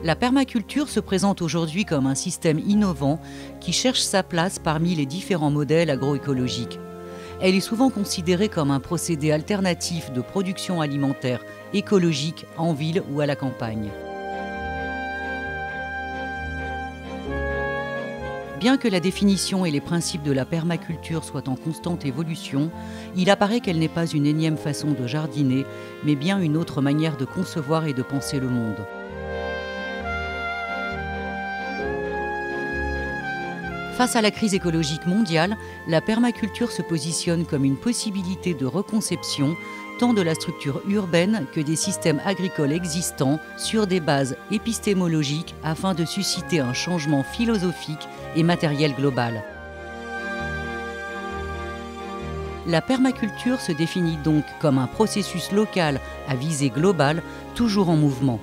La permaculture se présente aujourd'hui comme un système innovant qui cherche sa place parmi les différents modèles agroécologiques. Elle est souvent considérée comme un procédé alternatif de production alimentaire écologique en ville ou à la campagne. Bien que la définition et les principes de la permaculture soient en constante évolution, il apparaît qu'elle n'est pas une énième façon de jardiner, mais bien une autre manière de concevoir et de penser le monde. Face à la crise écologique mondiale, la permaculture se positionne comme une possibilité de reconception tant de la structure urbaine que des systèmes agricoles existants sur des bases épistémologiques afin de susciter un changement philosophique et matériel global. La permaculture se définit donc comme un processus local à visée globale, toujours en mouvement.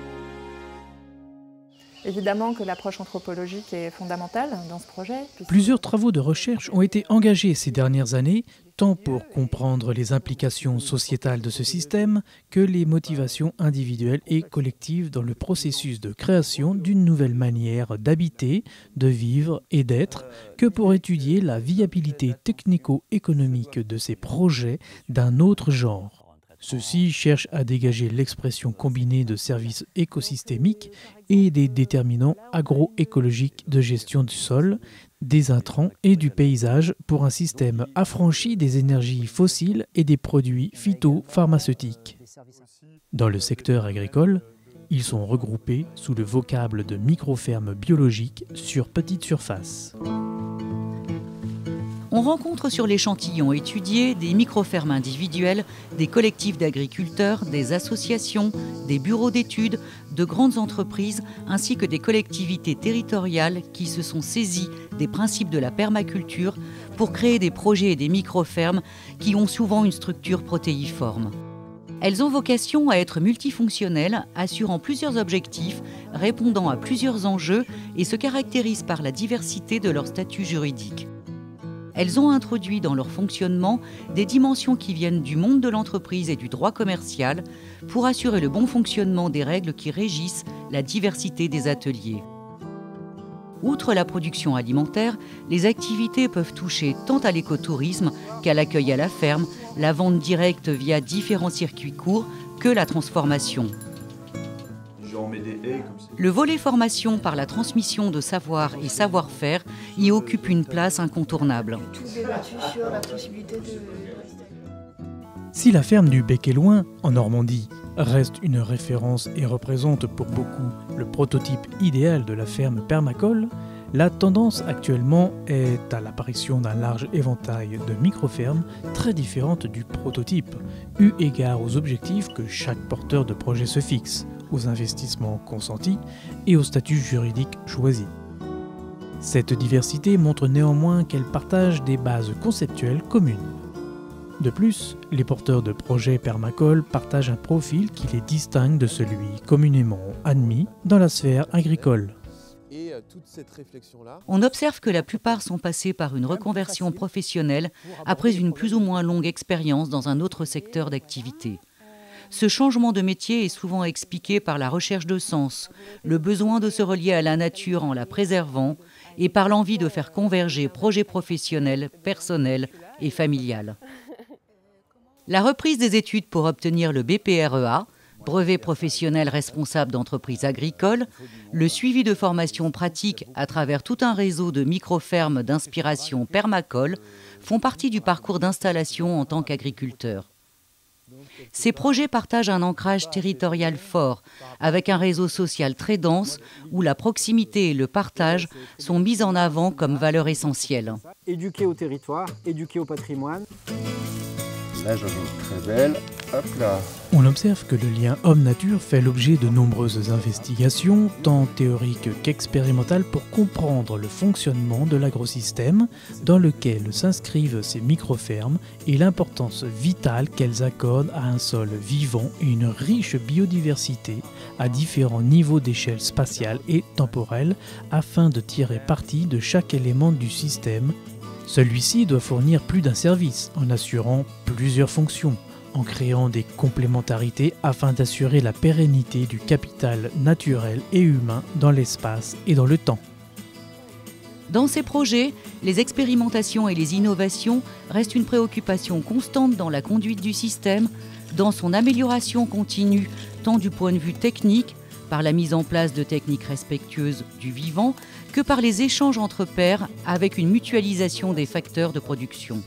Évidemment que l'approche anthropologique est fondamentale dans ce projet. Plusieurs travaux de recherche ont été engagés ces dernières années, tant pour comprendre les implications sociétales de ce système que les motivations individuelles et collectives dans le processus de création d'une nouvelle manière d'habiter, de vivre et d'être, que pour étudier la viabilité technico-économique de ces projets d'un autre genre. Ceux-ci cherchent à dégager l'expression combinée de services écosystémiques et des déterminants agroécologiques de gestion du sol, des intrants et du paysage pour un système affranchi des énergies fossiles et des produits phytopharmaceutiques. Dans le secteur agricole, ils sont regroupés sous le vocable de microfermes biologiques sur petite surface. On rencontre sur l'échantillon étudié des microfermes individuelles, des collectifs d'agriculteurs, des associations, des bureaux d'études, de grandes entreprises ainsi que des collectivités territoriales qui se sont saisies des principes de la permaculture pour créer des projets et des microfermes qui ont souvent une structure protéiforme. Elles ont vocation à être multifonctionnelles, assurant plusieurs objectifs, répondant à plusieurs enjeux et se caractérisent par la diversité de leur statut juridique. Elles ont introduit dans leur fonctionnement des dimensions qui viennent du monde de l'entreprise et du droit commercial pour assurer le bon fonctionnement des règles qui régissent la diversité des ateliers. Outre la production alimentaire, les activités peuvent toucher tant à l'écotourisme qu'à l'accueil à la ferme, la vente directe via différents circuits courts que la transformation. Le volet formation par la transmission de savoir et savoir-faire y occupe une place incontournable. Si la ferme du Bec-et-Loing, en Normandie, reste une référence et représente pour beaucoup le prototype idéal de la ferme permacole, la tendance actuellement est à l'apparition d'un large éventail de microfermes très différentes du prototype, eu égard aux objectifs que chaque porteur de projet se fixe, aux investissements consentis et au statut juridique choisi. Cette diversité montre néanmoins qu'elle partage des bases conceptuelles communes. De plus, les porteurs de projets permacoles partagent un profil qui les distingue de celui communément admis dans la sphère agricole. On observe que la plupart sont passés par une reconversion professionnelle après une plus ou moins longue expérience dans un autre secteur d'activité. Ce changement de métier est souvent expliqué par la recherche de sens, le besoin de se relier à la nature en la préservant et par l'envie de faire converger projets professionnels, personnels et familiales. La reprise des études pour obtenir le BPREA, brevet professionnel responsable d'entreprises agricoles, le suivi de formations pratiques à travers tout un réseau de microfermes d'inspiration permacole font partie du parcours d'installation en tant qu'agriculteur. Ces projets partagent un ancrage territorial fort, avec un réseau social très dense où la proximité et le partage sont mis en avant comme valeurs essentielles. Éduquer au territoire, éduquer au patrimoine. Là, j'en ai une très belle. Hop là. On observe que le lien homme-nature fait l'objet de nombreuses investigations, tant théoriques qu'expérimentales, pour comprendre le fonctionnement de l'agrosystème dans lequel s'inscrivent ces microfermes et l'importance vitale qu'elles accordent à un sol vivant et une riche biodiversité à différents niveaux d'échelle spatiale et temporelle afin de tirer parti de chaque élément du système. Celui-ci doit fournir plus d'un service en assurant plusieurs fonctions, en créant des complémentarités afin d'assurer la pérennité du capital naturel et humain dans l'espace et dans le temps. Dans ces projets, les expérimentations et les innovations restent une préoccupation constante dans la conduite du système, dans son amélioration continue, tant du point de vue technique, par la mise en place de techniques respectueuses du vivant, que par les échanges entre pairs avec une mutualisation des facteurs de production.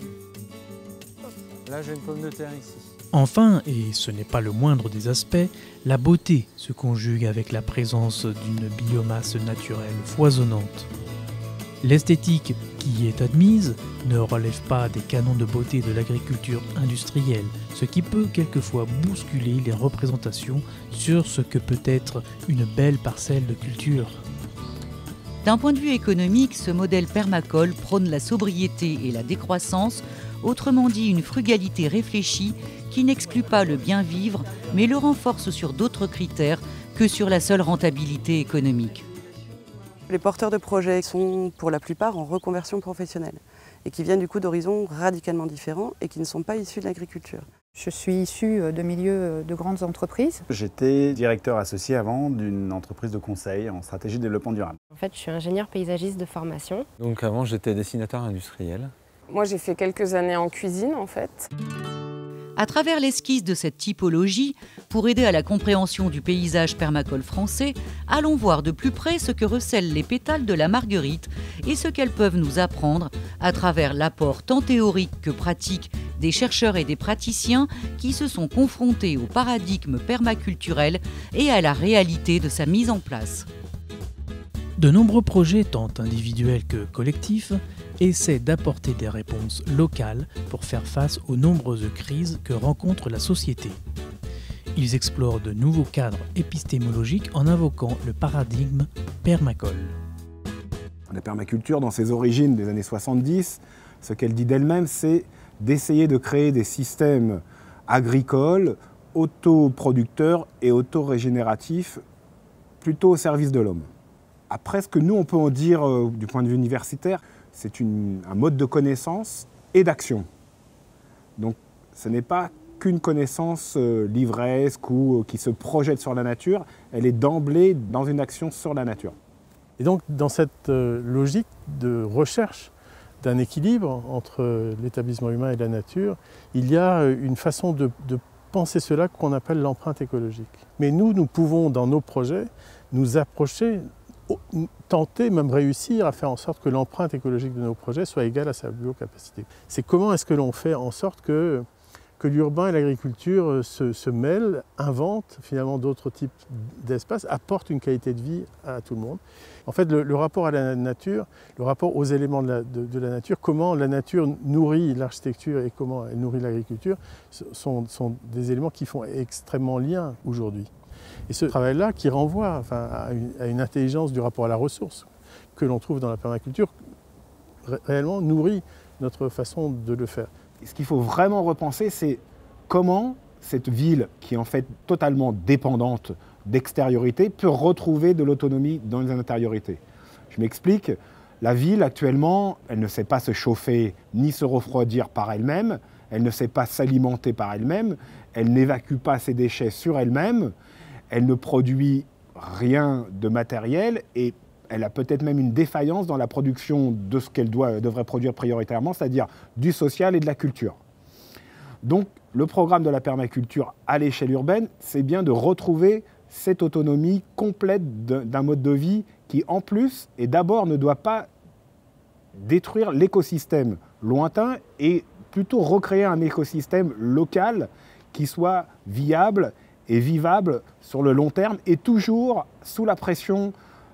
Là, j'ai une pomme de terre ici. Enfin, et ce n'est pas le moindre des aspects, la beauté se conjugue avec la présence d'une biomasse naturelle foisonnante. L'esthétique qui y est admise ne relève pas des canons de beauté de l'agriculture industrielle, ce qui peut quelquefois bousculer les représentations sur ce que peut être une belle parcelle de culture. D'un point de vue économique, ce modèle permacole prône la sobriété et la décroissance, autrement dit une frugalité réfléchie qui n'exclut pas le bien vivre, mais le renforce sur d'autres critères que sur la seule rentabilité économique. Les porteurs de projets sont pour la plupart en reconversion professionnelle et qui viennent du coup d'horizons radicalement différents et qui ne sont pas issus de l'agriculture. Je suis issue de milieux de grandes entreprises. J'étais directeur associé avant d'une entreprise de conseil en stratégie de développement durable. En fait, je suis ingénieur paysagiste de formation. Donc avant, j'étais dessinateur industriel. Moi, j'ai fait quelques années en cuisine, en fait. À travers l'esquisse de cette typologie, pour aider à la compréhension du paysage permacole français, allons voir de plus près ce que recèlent les pétales de la marguerite et ce qu'elles peuvent nous apprendre à travers l'apport tant théorique que pratique des chercheurs et des praticiens qui se sont confrontés au paradigme permaculturel et à la réalité de sa mise en place. De nombreux projets, tant individuels que collectifs, essaient d'apporter des réponses locales pour faire face aux nombreuses crises que rencontre la société. Ils explorent de nouveaux cadres épistémologiques en invoquant le paradigme permacole. La permaculture, dans ses origines des années 70, ce qu'elle dit d'elle-même, c'est d'essayer de créer des systèmes agricoles, autoproducteurs et autorégénératifs, plutôt au service de l'homme. Après, ce que nous, on peut en dire du point de vue universitaire, c'est un mode de connaissance et d'action. Donc, ce n'est pas qu'une connaissance livresque ou qui se projette sur la nature, elle est d'emblée dans une action sur la nature. Et donc, dans cette logique de recherche d'un équilibre entre l'établissement humain et la nature, il y a une façon de penser cela qu'on appelle l'empreinte écologique. Mais nous pouvons, dans nos projets, nous approcher, tenter, même réussir à faire en sorte que l'empreinte écologique de nos projets soit égale à sa biocapacité. C'est comment est-ce que l'on fait en sorte que l'urbain et l'agriculture se mêlent, inventent finalement d'autres types d'espaces, apportent une qualité de vie à tout le monde. En fait, le rapport à la nature, le rapport aux éléments de la nature, comment la nature nourrit l'architecture et comment elle nourrit l'agriculture, sont des éléments qui font extrêmement lien aujourd'hui. Et ce travail-là, qui renvoie à une intelligence du rapport à la ressource que l'on trouve dans la permaculture, réellement nourrit notre façon de le faire. Ce qu'il faut vraiment repenser, c'est comment cette ville, qui est en fait totalement dépendante d'extériorité, peut retrouver de l'autonomie dans les intériorités. Je m'explique, la ville actuellement, elle ne sait pas se chauffer ni se refroidir par elle-même, elle ne sait pas s'alimenter par elle-même, elle n'évacue pas ses déchets sur elle-même, elle ne produit rien de matériel et elle a peut-être même une défaillance dans la production de ce qu'elle devrait produire prioritairement, c'est-à-dire du social et de la culture. Donc, le programme de la permaculture à l'échelle urbaine, c'est bien de retrouver cette autonomie complète d'un mode de vie qui, en plus, et d'abord, ne doit pas détruire l'écosystème lointain et plutôt recréer un écosystème local qui soit viable et vivable sur le long terme et toujours sous la pression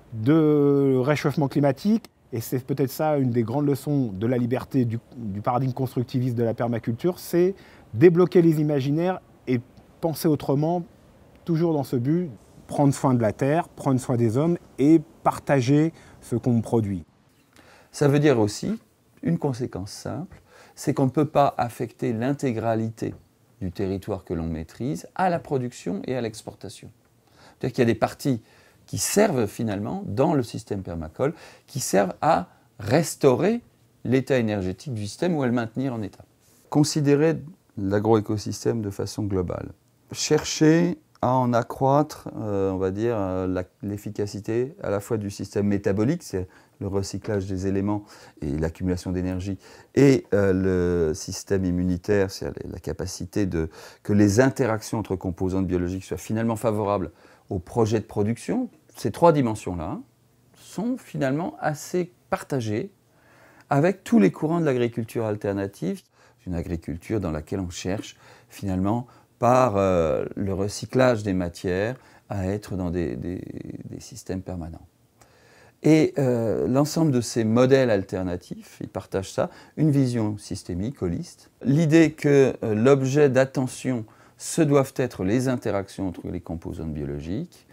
de réchauffement climatique. Et c'est peut-être ça une des grandes leçons de la liberté du paradigme constructiviste de la permaculture, c'est débloquer les imaginaires et penser autrement, toujours dans ce but, prendre soin de la terre, prendre soin des hommes et partager ce qu'on produit. Ça veut dire aussi, une conséquence simple, c'est qu'on ne peut pas affecter l'intégralité du territoire que l'on maîtrise à la production et à l'exportation. C'est-à-dire qu'il y a des parties qui servent finalement, dans le système permacole, qui servent à restaurer l'état énergétique du système ou à le maintenir en état. Considérer l'agroécosystème de façon globale. Chercher à en accroître, on va dire, l'efficacité à la fois du système métabolique, c'est le recyclage des éléments et l'accumulation d'énergie, et le système immunitaire, c'est la capacité que les interactions entre composantes biologiques soient finalement favorables au projet de production. Ces trois dimensions-là sont finalement assez partagées avec tous les courants de l'agriculture alternative, une agriculture dans laquelle on cherche finalement par le recyclage des matières à être dans des systèmes permanents. Et l'ensemble de ces modèles alternatifs, ils partagent ça, une vision systémique, holiste. L'idée que l'objet d'attention, ce doivent être les interactions entre les composantes biologiques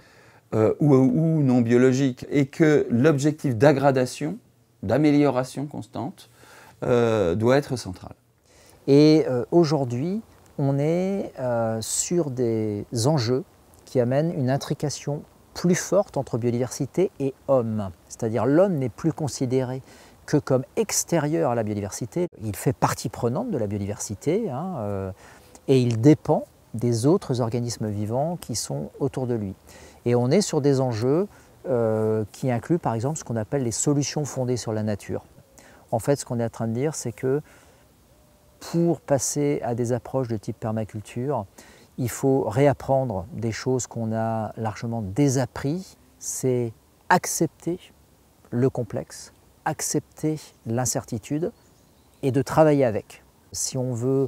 ou non biologiques, et que l'objectif d'aggradation, d'amélioration constante, doit être central. Et aujourd'hui, on est sur des enjeux qui amènent une intrication plus forte entre biodiversité et homme. C'est-à-dire l'homme n'est plus considéré que comme extérieur à la biodiversité. Il fait partie prenante de la biodiversité et il dépend des autres organismes vivants qui sont autour de lui. Et on est sur des enjeux qui incluent par exemple ce qu'on appelle les solutions fondées sur la nature. En fait, ce qu'on est en train de dire, c'est que pour passer à des approches de type permaculture, il faut réapprendre des choses qu'on a largement désappris. C'est accepter le complexe, accepter l'incertitude et de travailler avec. Si on veut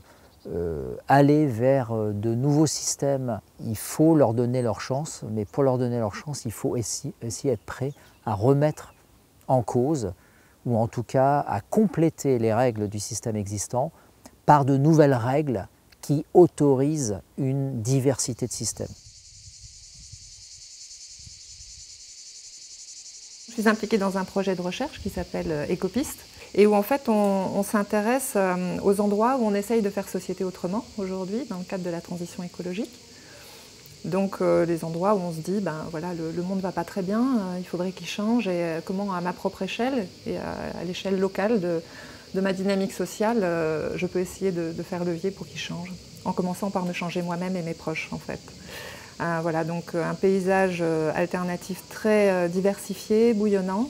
aller vers de nouveaux systèmes, il faut leur donner leur chance, mais pour leur donner leur chance, il faut aussi être prêt à remettre en cause, ou en tout cas à compléter les règles du système existant par de nouvelles règles qui autorisent une diversité de systèmes. Je suis impliquée dans un projet de recherche qui s'appelle Écopiste et où en fait on s'intéresse aux endroits où on essaye de faire société autrement aujourd'hui dans le cadre de la transition écologique. Donc les endroits où on se dit, ben voilà, le monde ne va pas très bien, il faudrait qu'il change, et comment à ma propre échelle et à l'échelle locale de ma dynamique sociale, je peux essayer de faire levier pour qu'il change, en commençant par me changer moi-même et mes proches en fait. Voilà, donc un paysage alternatif très diversifié, bouillonnant,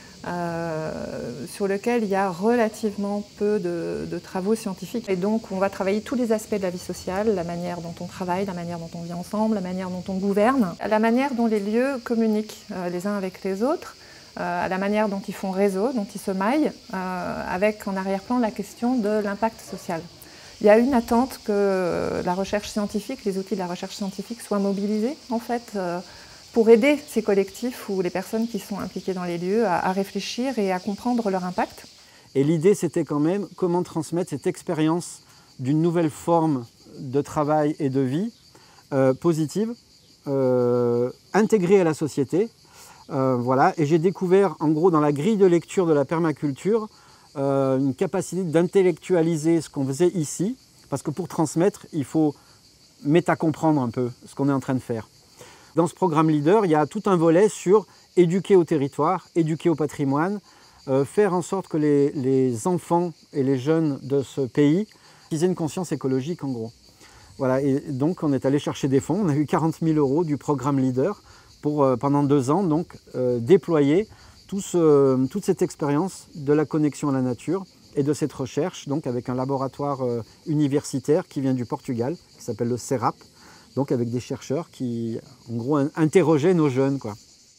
sur lequel il y a relativement peu de travaux scientifiques. Et donc on va travailler tous les aspects de la vie sociale, la manière dont on travaille, la manière dont on vit ensemble, la manière dont on gouverne, la manière dont les lieux communiquent les uns avec les autres, à la manière dont ils font réseau, dont ils se maillent, avec en arrière-plan la question de l'impact social. Il y a une attente que la recherche scientifique, les outils de la recherche scientifique soient mobilisés en fait, pour aider ces collectifs ou les personnes qui sont impliquées dans les lieux à réfléchir et à comprendre leur impact. Et l'idée c'était quand même comment transmettre cette expérience d'une nouvelle forme de travail et de vie positive, intégrée à la société. Voilà. Et j'ai découvert en gros dans la grille de lecture de la permaculture une capacité d'intellectualiser ce qu'on faisait ici, parce que pour transmettre, il faut métacomprendre un peu ce qu'on est en train de faire. Dans ce programme Leader, il y a tout un volet sur éduquer au territoire, éduquer au patrimoine, faire en sorte que les enfants et les jeunes de ce pays aient une conscience écologique en gros. Voilà. Et donc on est allé chercher des fonds, on a eu 40 000 € du programme Leader pour pendant 2 ans donc, déployer toute cette expérience de la connexion à la nature et de cette recherche donc avec un laboratoire universitaire qui vient du Portugal, qui s'appelle le CERAP, donc avec des chercheurs qui en gros interrogeaient nos jeunes, quoi.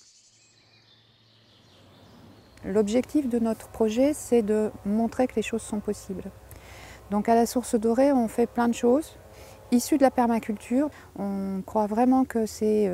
L'objectif de notre projet, c'est de montrer que les choses sont possibles. Donc à la Source Dorée, on fait plein de choses issues de la permaculture. On croit vraiment que c'est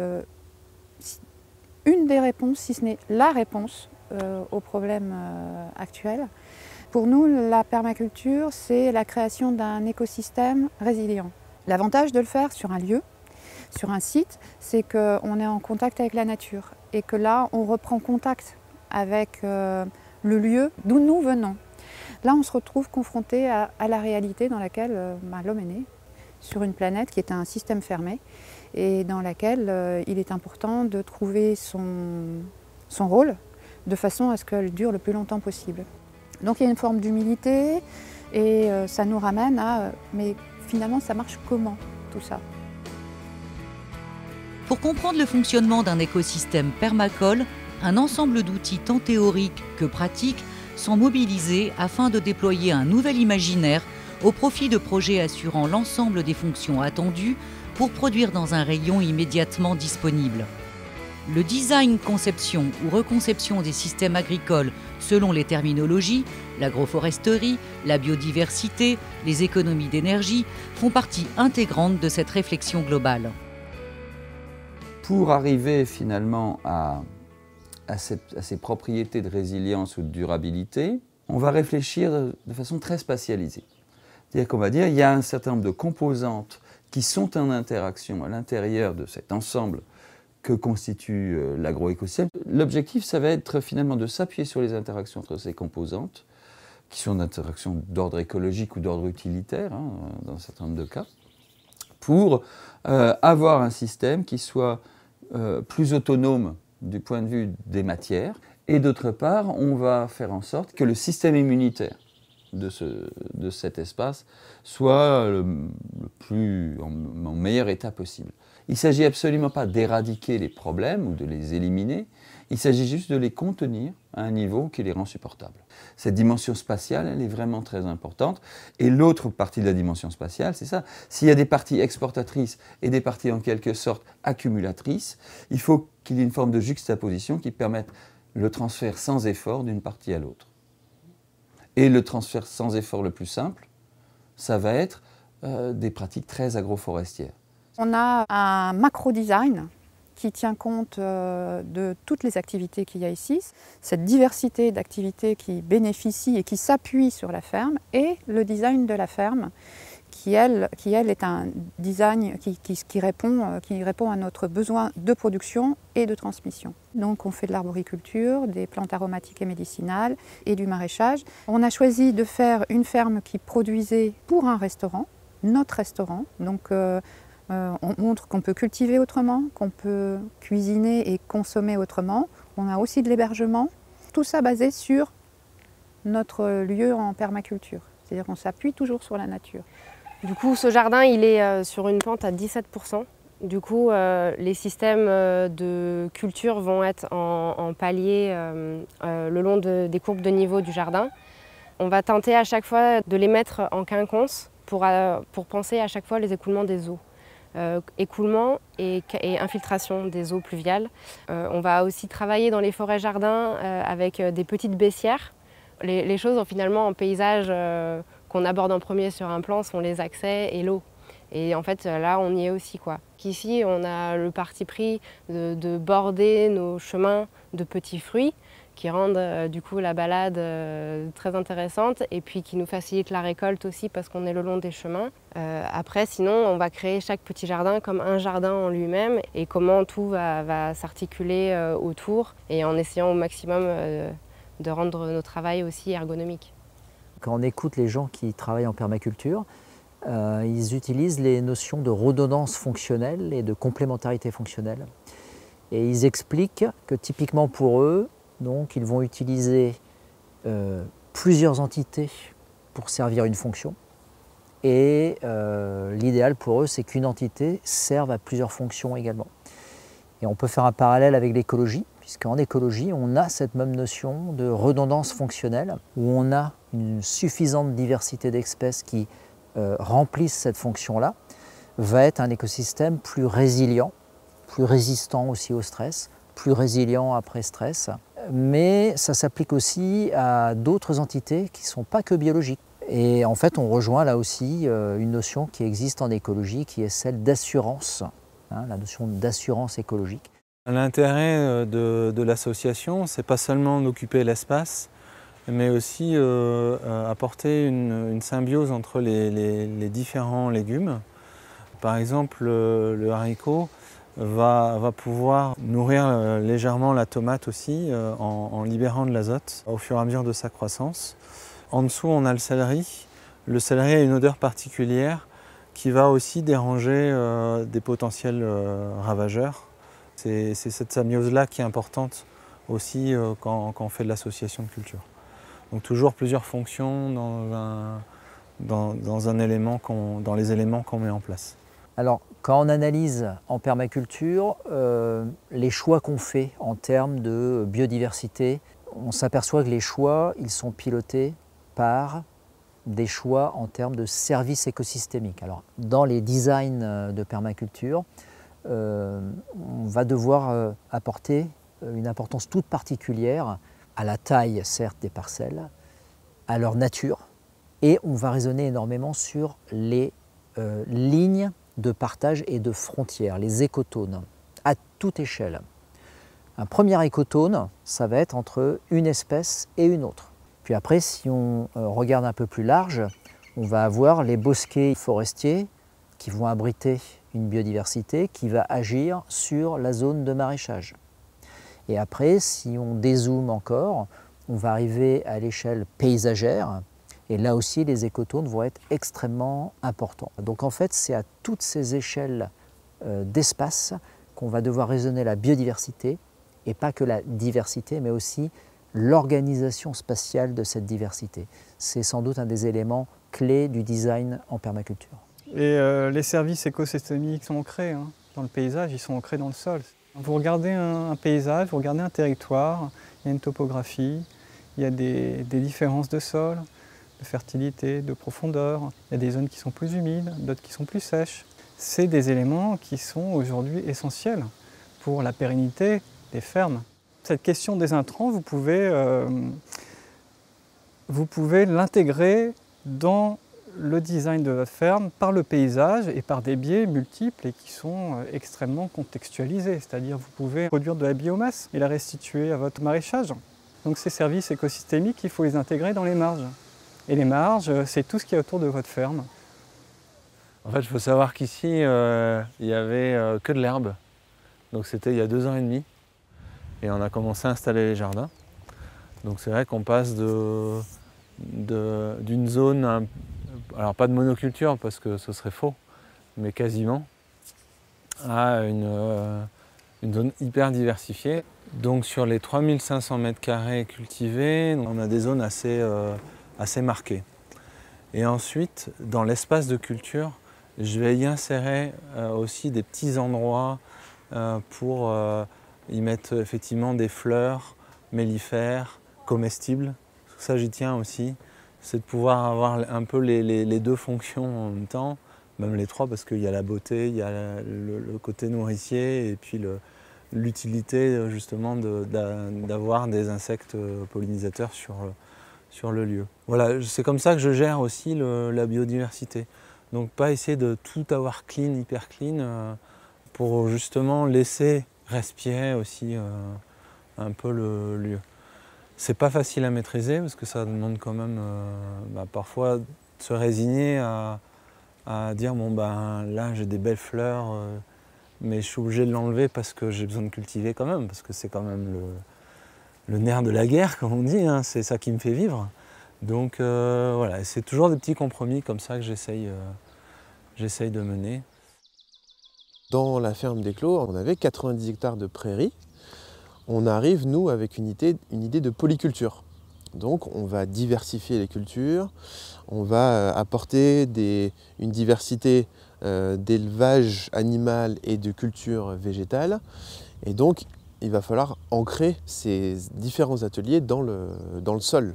une des réponses, si ce n'est la réponse aux problèmes actuels. Pour nous, la permaculture, c'est la création d'un écosystème résilient. L'avantage de le faire sur un lieu, sur un site, c'est qu'on est en contact avec la nature et que là, on reprend contact avec le lieu d'où nous venons. Là, on se retrouve confronté à la réalité dans laquelle l'homme est né, sur une planète qui est un système fermé et dans laquelle il est important de trouver son rôle de façon à ce qu'elle dure le plus longtemps possible. Donc il y a une forme d'humilité et ça nous ramène à mais finalement, ça marche comment tout ça? Pour comprendre le fonctionnement d'un écosystème permacole, un ensemble d'outils tant théoriques que pratiques sont mobilisés afin de déployer un nouvel imaginaire au profit de projets assurant l'ensemble des fonctions attendues pour produire dans un rayon immédiatement disponible. Le design, conception ou reconception des systèmes agricoles selon les terminologies, l'agroforesterie, la biodiversité, les économies d'énergie font partie intégrante de cette réflexion globale. Pour arriver finalement à ces propriétés de résilience ou de durabilité, on va réfléchir de façon très spatialisée. C'est-à-dire qu'on va dire qu'il y a un certain nombre de composantes qui sont en interaction à l'intérieur de cet ensemble que constitue l'agroécosystème. L'objectif, ça va être finalement de s'appuyer sur les interactions entre ces composantes, qui sont d'interactions d'ordre écologique ou d'ordre utilitaire, dans un certain nombre de cas, pour avoir un système qui soit plus autonome du point de vue des matières, et d'autre part, on va faire en sorte que le système immunitaire de cet espace soit en meilleur état possible. Il ne s'agit absolument pas d'éradiquer les problèmes ou de les éliminer, il s'agit juste de les contenir à un niveau qui les rend supportables. Cette dimension spatiale, elle est vraiment très importante. Et l'autre partie de la dimension spatiale, c'est ça. S'il y a des parties exportatrices et des parties en quelque sorte accumulatrices, il faut qu'il y ait une forme de juxtaposition qui permette le transfert sans effort d'une partie à l'autre. Et le transfert sans effort le plus simple, ça va être des pratiques très agroforestières. On a un macro-design qui tient compte de toutes les activités qu'il y a ici, cette diversité d'activités qui bénéficient et qui s'appuient sur la ferme, et le design de la ferme, qui elle est un design qui répond à notre besoin de production et de transmission. Donc on fait de l'arboriculture, des plantes aromatiques et médicinales et du maraîchage. On a choisi de faire une ferme qui produisait pour un restaurant, notre restaurant. Donc on montre qu'on peut cultiver autrement, qu'on peut cuisiner et consommer autrement. On a aussi de l'hébergement. Tout ça basé sur notre lieu en permaculture. C'est-à-dire qu'on s'appuie toujours sur la nature. Du coup, ce jardin, il est sur une pente à 17%. Du coup, les systèmes de culture vont être en palier le long des courbes de niveau du jardin. On va tenter à chaque fois de les mettre en quinconce pour penser à chaque fois les écoulements des eaux. Écoulement et infiltration des eaux pluviales. On va aussi travailler dans les forêts jardins avec des petites baissières. Les choses finalement en paysage qu'on aborde en premier sur un plan sont les accès et l'eau. Et en fait là on y est aussi quoi. Ici on a le parti pris de border nos chemins de petits fruits qui rendent du coup la balade très intéressante et puis qui nous facilitent la récolte aussi parce qu'on est le long des chemins. Après sinon on va créer chaque petit jardin comme un jardin en lui-même et comment tout va s'articuler autour et en essayant au maximum de rendre nos travails aussi ergonomiques. Quand on écoute les gens qui travaillent en permaculture, ils utilisent les notions de redondance fonctionnelle et de complémentarité fonctionnelle. Et ils expliquent que typiquement pour eux, donc, ils vont utiliser plusieurs entités pour servir une fonction. Et l'idéal pour eux, c'est qu'une entité serve à plusieurs fonctions également. Et on peut faire un parallèle avec l'écologie, puisqu'en écologie, on a cette même notion de redondance fonctionnelle, où on a une suffisante diversité d'espèces qui remplissent cette fonction-là, va être un écosystème plus résilient, plus résistant aussi au stress, plus résilient après stress. Mais ça s'applique aussi à d'autres entités qui ne sont pas que biologiques. Et en fait, on rejoint là aussi une notion qui existe en écologie, qui est celle d'assurance, la notion d'assurance écologique. L'intérêt de l'association, c'est pas seulement d'occuper l'espace, mais aussi apporter une symbiose entre les différents légumes. Par exemple, le haricot va pouvoir nourrir légèrement la tomate aussi en libérant de l'azote au fur et à mesure de sa croissance. En dessous, on a le céleri. Le céleri a une odeur particulière qui va aussi déranger des potentiels ravageurs. C'est cette symbiose-là qui est importante aussi quand on fait de l'association de culture. Donc toujours plusieurs fonctions dans les éléments qu'on met en place. Alors, quand on analyse en permaculture les choix qu'on fait en termes de biodiversité, on s'aperçoit que les choix, ils sont pilotés par des choix en termes de services écosystémiques. Alors, dans les designs de permaculture, on va devoir apporter une importance toute particulière à la taille, certes, des parcelles, à leur nature, et on va raisonner énormément sur les lignes de partage et de frontières, les écotones, à toute échelle. Un premier écotone, ça va être entre une espèce et une autre. Puis après, si on regarde un peu plus large, on va avoir les bosquets forestiers qui vont abriter une biodiversité qui va agir sur la zone de maraîchage. Et après, si on dézoome encore, on va arriver à l'échelle paysagère. Et là aussi, les écotones vont être extrêmement importants. Donc en fait, c'est à toutes ces échelles d'espace qu'on va devoir raisonner la biodiversité, et pas que la diversité, mais aussi l'organisation spatiale de cette diversité. C'est sans doute un des éléments clés du design en permaculture. Et les services écosystémiques sont ancrés dans le paysage, ils sont ancrés dans le sol. Vous regardez un paysage, vous regardez un territoire, il y a une topographie, il y a des différences de sol, de fertilité, de profondeur. Il y a des zones qui sont plus humides, d'autres qui sont plus sèches. C'est des éléments qui sont aujourd'hui essentiels pour la pérennité des fermes. Cette question des intrants, vous pouvez l'intégrer dans le design de votre ferme par le paysage et par des biais multiples et qui sont extrêmement contextualisés. C'est-à-dire vous pouvez produire de la biomasse et la restituer à votre maraîchage. Donc ces services écosystémiques, il faut les intégrer dans les marges. Et les marges, c'est tout ce qui est autour de votre ferme. En fait, il faut savoir qu'ici, il n'y avait que de l'herbe. Donc c'était il y a 2 ans et demi. Et on a commencé à installer les jardins. Donc c'est vrai qu'on passe d'une zone, alors pas de monoculture parce que ce serait faux, mais quasiment, à une zone hyper diversifiée. Donc sur les 3500 m² cultivés, on a des zones assez marquées. Et ensuite, dans l'espace de culture, je vais y insérer aussi des petits endroits pour y mettre effectivement des fleurs mellifères, comestibles. Ça, j'y tiens aussi. C'est de pouvoir avoir un peu les 2 fonctions en même temps, même les 3, parce qu'il y a la beauté, il y a le côté nourricier et puis l'utilité justement d'avoir des insectes pollinisateurs sur le lieu. Voilà, c'est comme ça que je gère aussi la biodiversité. Donc pas essayer de tout avoir clean, hyper clean, pour justement laisser respirer aussi un peu le lieu. C'est pas facile à maîtriser parce que ça demande quand même parfois de se résigner à dire bon ben là j'ai des belles fleurs mais je suis obligé de l'enlever parce que j'ai besoin de cultiver quand même, parce que c'est quand même le nerf de la guerre comme on dit, c'est ça qui me fait vivre. Donc voilà, c'est toujours des petits compromis comme ça que j'essaye de mener. Dans la ferme des Clos, on avait 90 hectares de prairies. On arrive, nous, avec une idée de polyculture. Donc on va diversifier les cultures, on va apporter une diversité d'élevage animal et de culture végétale. Et donc il va falloir ancrer ces différents ateliers dans le sol.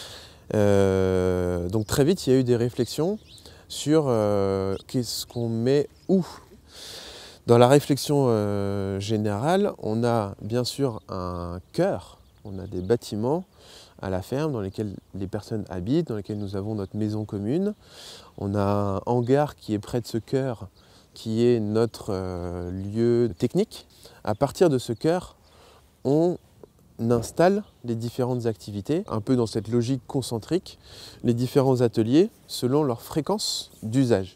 Donc très vite, il y a eu des réflexions sur qu'est-ce qu'on met où. Dans la réflexion générale, on a bien sûr un cœur, on a des bâtiments à la ferme dans lesquels les personnes habitent, dans lesquels nous avons notre maison commune. On a un hangar qui est près de ce cœur, qui est notre lieu technique. À partir de ce cœur, on installe les différentes activités, un peu dans cette logique concentrique, les différents ateliers selon leur fréquence d'usage.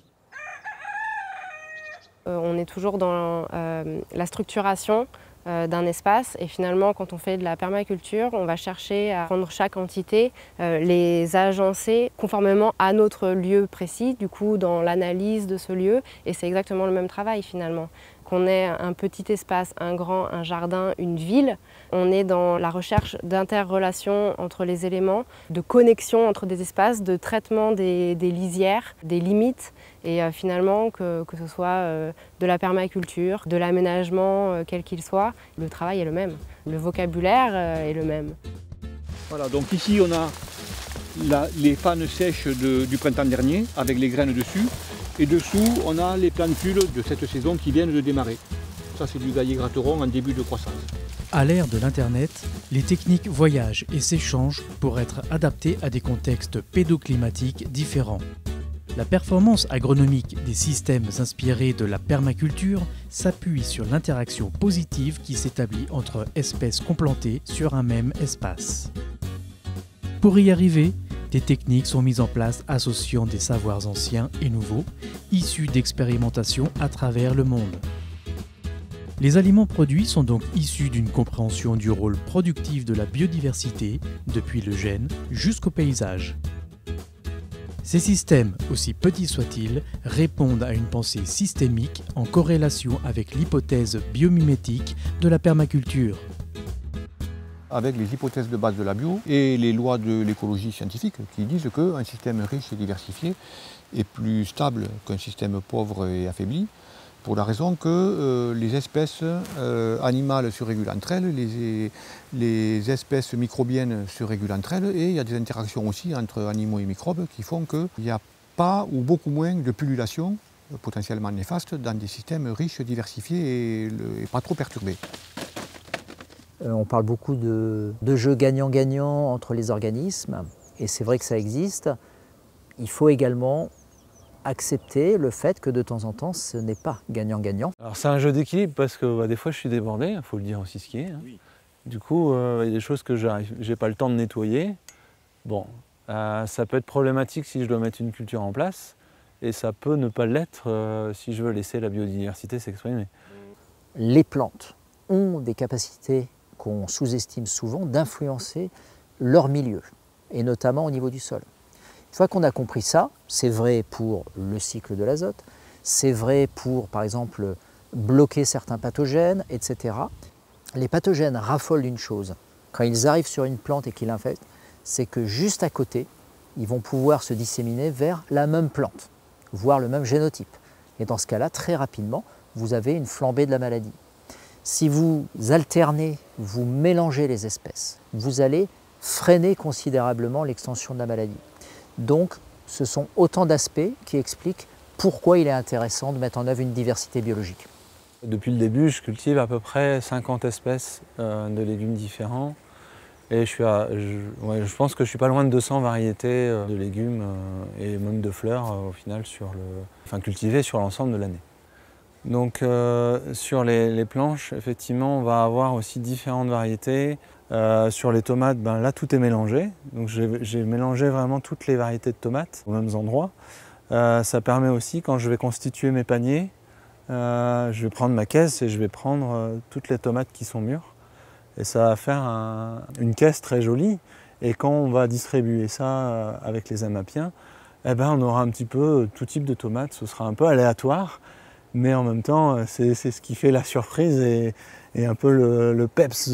On est toujours dans la structuration d'un espace et finalement quand on fait de la permaculture, on va chercher à prendre chaque entité, les agencer conformément à notre lieu précis, du coup dans l'analyse de ce lieu, et c'est exactement le même travail finalement. Qu'on ait un petit espace, un grand, un jardin, une ville, on est dans la recherche d'interrelations entre les éléments, de connexion entre des espaces, de traitement des lisières, des limites, et finalement que ce soit de la permaculture, de l'aménagement quel qu'il soit, le travail est le même, le vocabulaire est le même. Voilà, donc ici on a les pannes sèches du printemps dernier avec les graines dessus, et dessous on a les plantules de cette saison qui viennent de démarrer. Ça c'est du gaillet gratteron en début de croissance. À l'ère de l'Internet, les techniques voyagent et s'échangent pour être adaptées à des contextes pédoclimatiques différents. La performance agronomique des systèmes inspirés de la permaculture s'appuie sur l'interaction positive qui s'établit entre espèces complantées sur un même espace. Pour y arriver, des techniques sont mises en place associant des savoirs anciens et nouveaux, issus d'expérimentations à travers le monde. Les aliments produits sont donc issus d'une compréhension du rôle productif de la biodiversité, depuis le gène jusqu'au paysage. Ces systèmes, aussi petits soient-ils, répondent à une pensée systémique en corrélation avec l'hypothèse biomimétique de la permaculture. Avec les hypothèses de base de la bio et les lois de l'écologie scientifique qui disent qu'un système riche et diversifié est plus stable qu'un système pauvre et affaibli, pour la raison que les espèces animales se régulent entre elles, les espèces microbiennes se régulent entre elles, et il y a des interactions aussi entre animaux et microbes qui font qu'il n'y a pas ou beaucoup moins de pullulation potentiellement néfaste dans des systèmes riches, diversifiés et pas trop perturbés. On parle beaucoup de jeux gagnant-gagnant entre les organismes, et c'est vrai que ça existe. Il faut également accepter le fait que de temps en temps, ce n'est pas gagnant-gagnant. Alors c'est un jeu d'équilibre parce que des fois je suis débordé, il faut le dire aussi ce qui est. Hein. Oui. Du coup, il y a des choses que j'ai pas le temps de nettoyer. Bon, ça peut être problématique si je dois mettre une culture en place, et ça peut ne pas l'être si je veux laisser la biodiversité s'exprimer. Les plantes ont des capacités qu'on sous-estime souvent d'influencer leur milieu, et notamment au niveau du sol. Une fois qu'on a compris ça, c'est vrai pour le cycle de l'azote, c'est vrai pour, par exemple, bloquer certains pathogènes, etc. Les pathogènes raffolent d'une chose. Quand ils arrivent sur une plante et qu'ils l'infectent, c'est que juste à côté, ils vont pouvoir se disséminer vers la même plante, voire le même génotype. Et dans ce cas-là, très rapidement, vous avez une flambée de la maladie. Si vous alternez, vous mélangez les espèces, vous allez freiner considérablement l'extension de la maladie. Donc, ce sont autant d'aspects qui expliquent pourquoi il est intéressant de mettre en œuvre une diversité biologique. Depuis le début, je cultive à peu près 50 espèces de légumes différents. Et je pense que je suis pas loin de 200 variétés de légumes et même de fleurs au final cultivées sur l'ensemble de l'année. Donc sur les planches, effectivement, on va avoir aussi différentes variétés. Sur les tomates, là tout est mélangé. Donc j'ai mélangé vraiment toutes les variétés de tomates aux mêmes endroits. Ça permet aussi, quand je vais constituer mes paniers, je vais prendre ma caisse et je vais prendre toutes les tomates qui sont mûres. Et ça va faire une caisse très jolie. Et quand on va distribuer ça avec les amapiens, on aura un petit peu tout type de tomates. Ce sera un peu aléatoire, mais en même temps, c'est ce qui fait la surprise et un peu le peps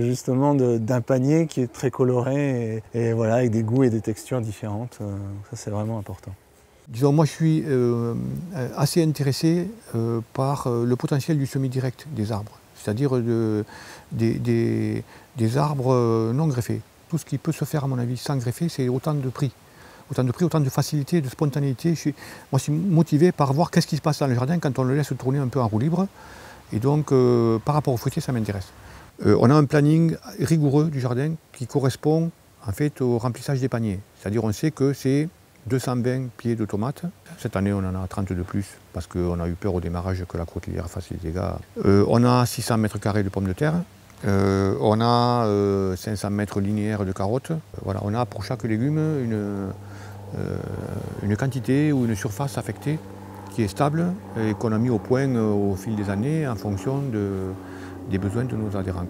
d'un panier qui est très coloré et voilà, avec des goûts et des textures différentes. Ça, c'est vraiment important. Disons, moi je suis assez intéressé par le potentiel du semi-direct des arbres, c'est-à-dire des arbres non greffés. Tout ce qui peut se faire, à mon avis, sans greffer, c'est autant de prix. Autant de facilité, de spontanéité. Moi, je suis motivé par voir qu'est-ce qui se passe dans le jardin quand on le laisse tourner un peu en roue libre. Et donc, par rapport aux fruitiers, ça m'intéresse. On a un planning rigoureux du jardin qui correspond en fait au remplissage des paniers. C'est-à-dire, on sait que c'est 220 pieds de tomates. Cette année, on en a 30 de plus parce qu'on a eu peur au démarrage que la crotelière fasse des dégâts. On a 600 mètres carrés de pommes de terre. On a 500 mètres linéaires de carottes. Voilà, on a pour chaque légume une quantité ou une surface affectée qui est stable et qu'on a mis au point au fil des années en fonction des besoins de nos adhérents.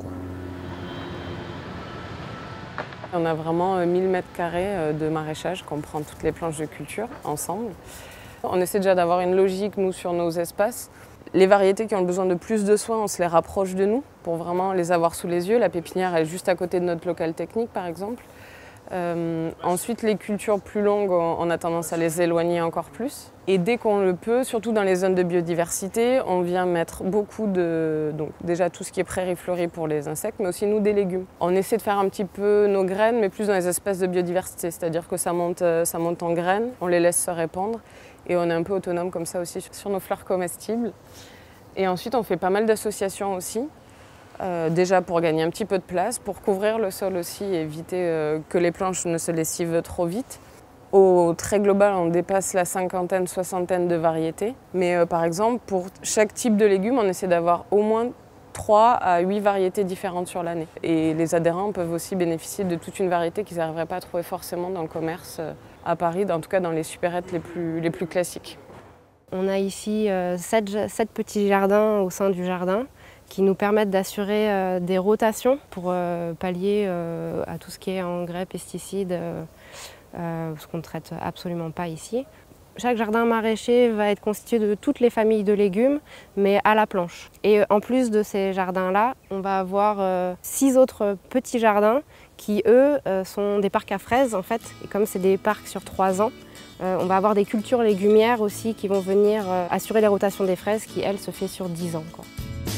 On a vraiment 1000 mètres carrés de maraîchage qu'on prend toutes les planches de culture ensemble. On essaie déjà d'avoir une logique, nous, sur nos espaces. Les variétés qui ont besoin de plus de soins, on se les rapproche de nous pour vraiment les avoir sous les yeux. La pépinière est juste à côté de notre local technique, par exemple. Ensuite, les cultures plus longues, on a tendance à les éloigner encore plus. Et dès qu'on le peut, surtout dans les zones de biodiversité, on vient mettre beaucoup de... Donc déjà tout ce qui est prairies fleuries pour les insectes, mais aussi nous des légumes. On essaie de faire un petit peu nos graines, mais plus dans les espèces de biodiversité, c'est-à-dire que ça monte en graines, on les laisse se répandre, et on est un peu autonome comme ça aussi sur nos fleurs comestibles. Et ensuite, on fait pas mal d'associations aussi. Déjà pour gagner un petit peu de place, pour couvrir le sol aussi et éviter que les planches ne se lessivent trop vite. Au trait global, on dépasse la cinquantaine, soixantaine de variétés. Mais par exemple, pour chaque type de légumes, on essaie d'avoir au moins 3 à 8 variétés différentes sur l'année. Et les adhérents peuvent aussi bénéficier de toute une variété qu'ils n'arriveraient pas à trouver forcément dans le commerce à Paris, en tout cas dans les supérettes les plus classiques. On a ici 7 petits jardins au sein du jardin, qui nous permettent d'assurer des rotations pour pallier à tout ce qui est engrais, pesticides, ce qu'on ne traite absolument pas ici. Chaque jardin maraîcher va être constitué de toutes les familles de légumes, mais à la planche. Et en plus de ces jardins-là, on va avoir 6 autres petits jardins qui, eux, sont des parcs à fraises, en fait. Et comme c'est des parcs sur 3 ans, on va avoir des cultures légumières aussi qui vont venir assurer les rotations des fraises qui, elles, se fait sur 10 ans, quoi.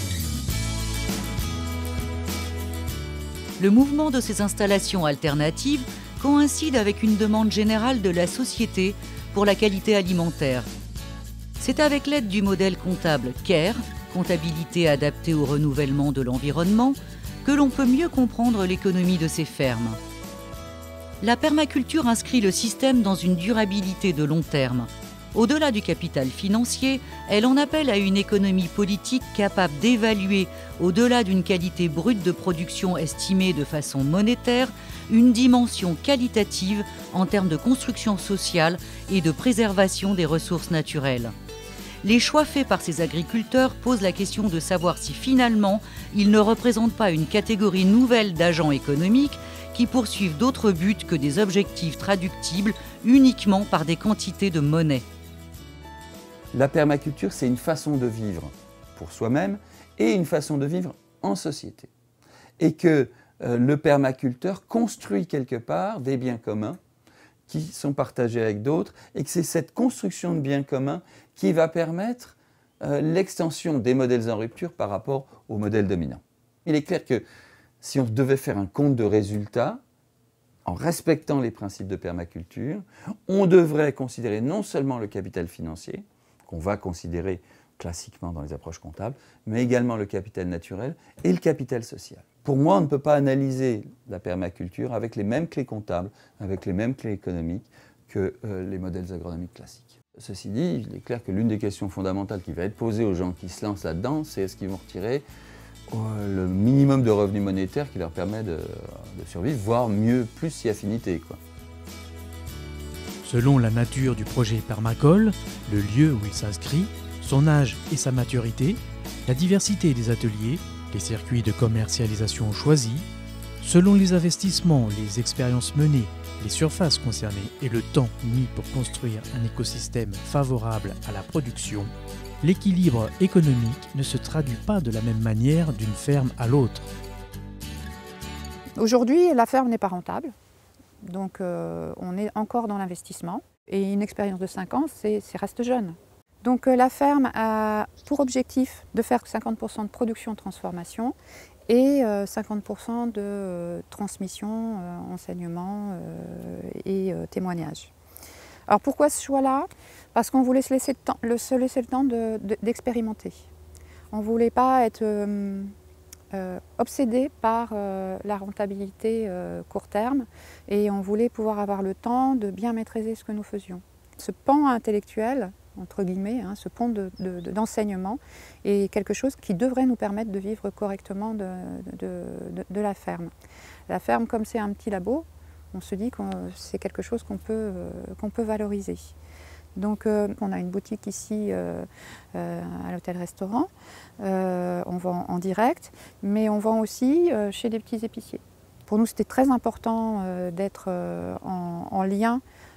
Le mouvement de ces installations alternatives coïncide avec une demande générale de la société pour la qualité alimentaire. C'est avec l'aide du modèle comptable CARE, comptabilité adaptée au renouvellement de l'environnement, que l'on peut mieux comprendre l'économie de ces fermes. La permaculture inscrit le système dans une durabilité de long terme. Au-delà du capital financier, elle en appelle à une économie politique capable d'évaluer, au-delà d'une qualité brute de production estimée de façon monétaire, une dimension qualitative en termes de construction sociale et de préservation des ressources naturelles. Les choix faits par ces agriculteurs posent la question de savoir si finalement ils ne représentent pas une catégorie nouvelle d'agents économiques qui poursuivent d'autres buts que des objectifs traductibles uniquement par des quantités de monnaie. La permaculture, c'est une façon de vivre pour soi-même et une façon de vivre en société. Et que le permaculteur construit quelque part des biens communs qui sont partagés avec d'autres et que c'est cette construction de biens communs qui va permettre l'extension des modèles en rupture par rapport aux modèles dominants. Il est clair que si on devait faire un compte de résultats, en respectant les principes de permaculture, on devrait considérer non seulement le capital financier, qu'on va considérer classiquement dans les approches comptables, mais également le capital naturel et le capital social. Pour moi, on ne peut pas analyser la permaculture avec les mêmes clés comptables, avec les mêmes clés économiques que les modèles agronomiques classiques. Ceci dit, il est clair que l'une des questions fondamentales qui va être posée aux gens qui se lancent là-dedans, c'est est-ce qu'ils vont retirer le minimum de revenus monétaires qui leur permet de survivre, voire mieux, plus si affinité, quoi. Selon la nature du projet permacole, le lieu où il s'inscrit, son âge et sa maturité, la diversité des ateliers, les circuits de commercialisation choisis, selon les investissements, les expériences menées, les surfaces concernées et le temps mis pour construire un écosystème favorable à la production, l'équilibre économique ne se traduit pas de la même manière d'une ferme à l'autre. Aujourd'hui, la ferme n'est pas rentable. Donc on est encore dans l'investissement et une expérience de 5 ans, c'est reste jeune. Donc la ferme a pour objectif de faire 50% de production-transformation et 50% de transmission, enseignement et témoignage. Alors pourquoi ce choix-là? Parce qu'on voulait se laisser le temps d'expérimenter. On ne voulait pas être obsédé par la rentabilité court terme et on voulait pouvoir avoir le temps de bien maîtriser ce que nous faisions. Ce pan intellectuel, entre guillemets, ce pan d'enseignement est quelque chose qui devrait nous permettre de vivre correctement de la ferme. La ferme, comme c'est un petit labo, on se dit que c'est quelque chose qu'on peut valoriser. Donc on a une boutique ici à l'hôtel-restaurant, on vend en direct, mais on vend aussi chez des petits épiciers. Pour nous, c'était très important d'être en lien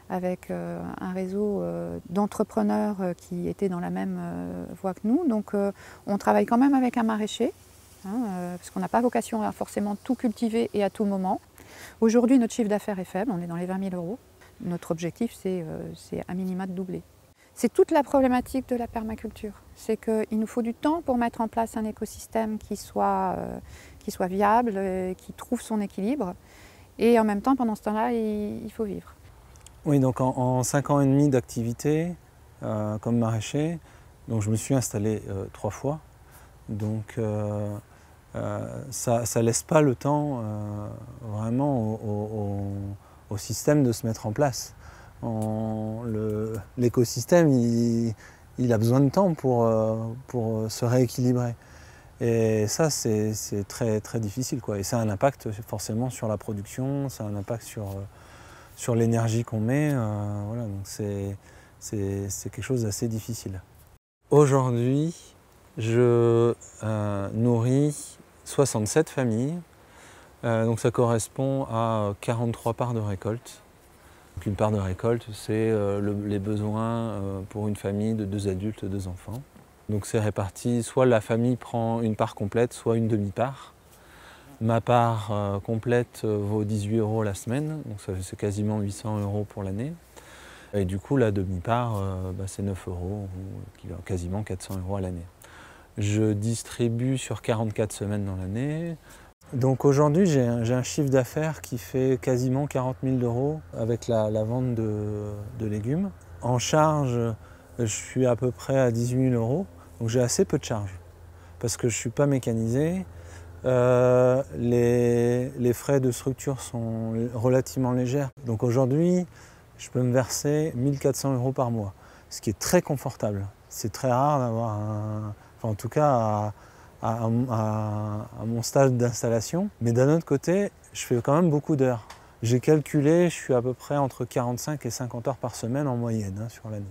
avec un réseau d'entrepreneurs qui étaient dans la même voie que nous. Donc on travaille quand même avec un maraîcher, parce qu'on n'a pas vocation à forcément tout cultiver et à tout moment. Aujourd'hui, notre chiffre d'affaires est faible, on est dans les 20 000 €. Notre objectif, c'est à minima de doubler. C'est toute la problématique de la permaculture. C'est qu'il nous faut du temps pour mettre en place un écosystème qui soit viable, qui trouve son équilibre. Et en même temps, pendant ce temps-là, il faut vivre. Oui, donc en 5 ans et demi d'activité comme maraîcher, donc je me suis installé 3 fois. Donc ça ne laisse pas le temps vraiment au système de se mettre en place. L'écosystème, il a besoin de temps pour se rééquilibrer. Et ça, c'est très, très difficile, quoi. Et ça a un impact forcément sur la production, ça a un impact sur l'énergie qu'on met. Voilà, donc c'est quelque chose d'assez difficile. Aujourd'hui, je nourris 67 familles. Donc ça correspond à 43 parts de récolte. Donc une part de récolte, c'est les besoins pour une famille de 2 adultes, 2 enfants. Donc c'est réparti, soit la famille prend une part complète, soit une demi-part. Ma part complète vaut 18 € la semaine, donc c'est quasiment 800 € pour l'année. Et du coup, la demi-part, c'est 9 €, ou quasiment 400 € à l'année. Je distribue sur 44 semaines dans l'année. Donc aujourd'hui, j'ai un chiffre d'affaires qui fait quasiment 40 000 € avec la vente de légumes. En charge, je suis à peu près à 18 000 €, donc j'ai assez peu de charges parce que je ne suis pas mécanisé. Les frais de structure sont relativement légers. Donc aujourd'hui, je peux me verser 1 400 € par mois, ce qui est très confortable. C'est très rare d'avoir en tout cas à mon stade d'installation. Mais d'un autre côté, je fais quand même beaucoup d'heures. J'ai calculé, je suis à peu près entre 45 et 50 heures par semaine en moyenne sur l'année.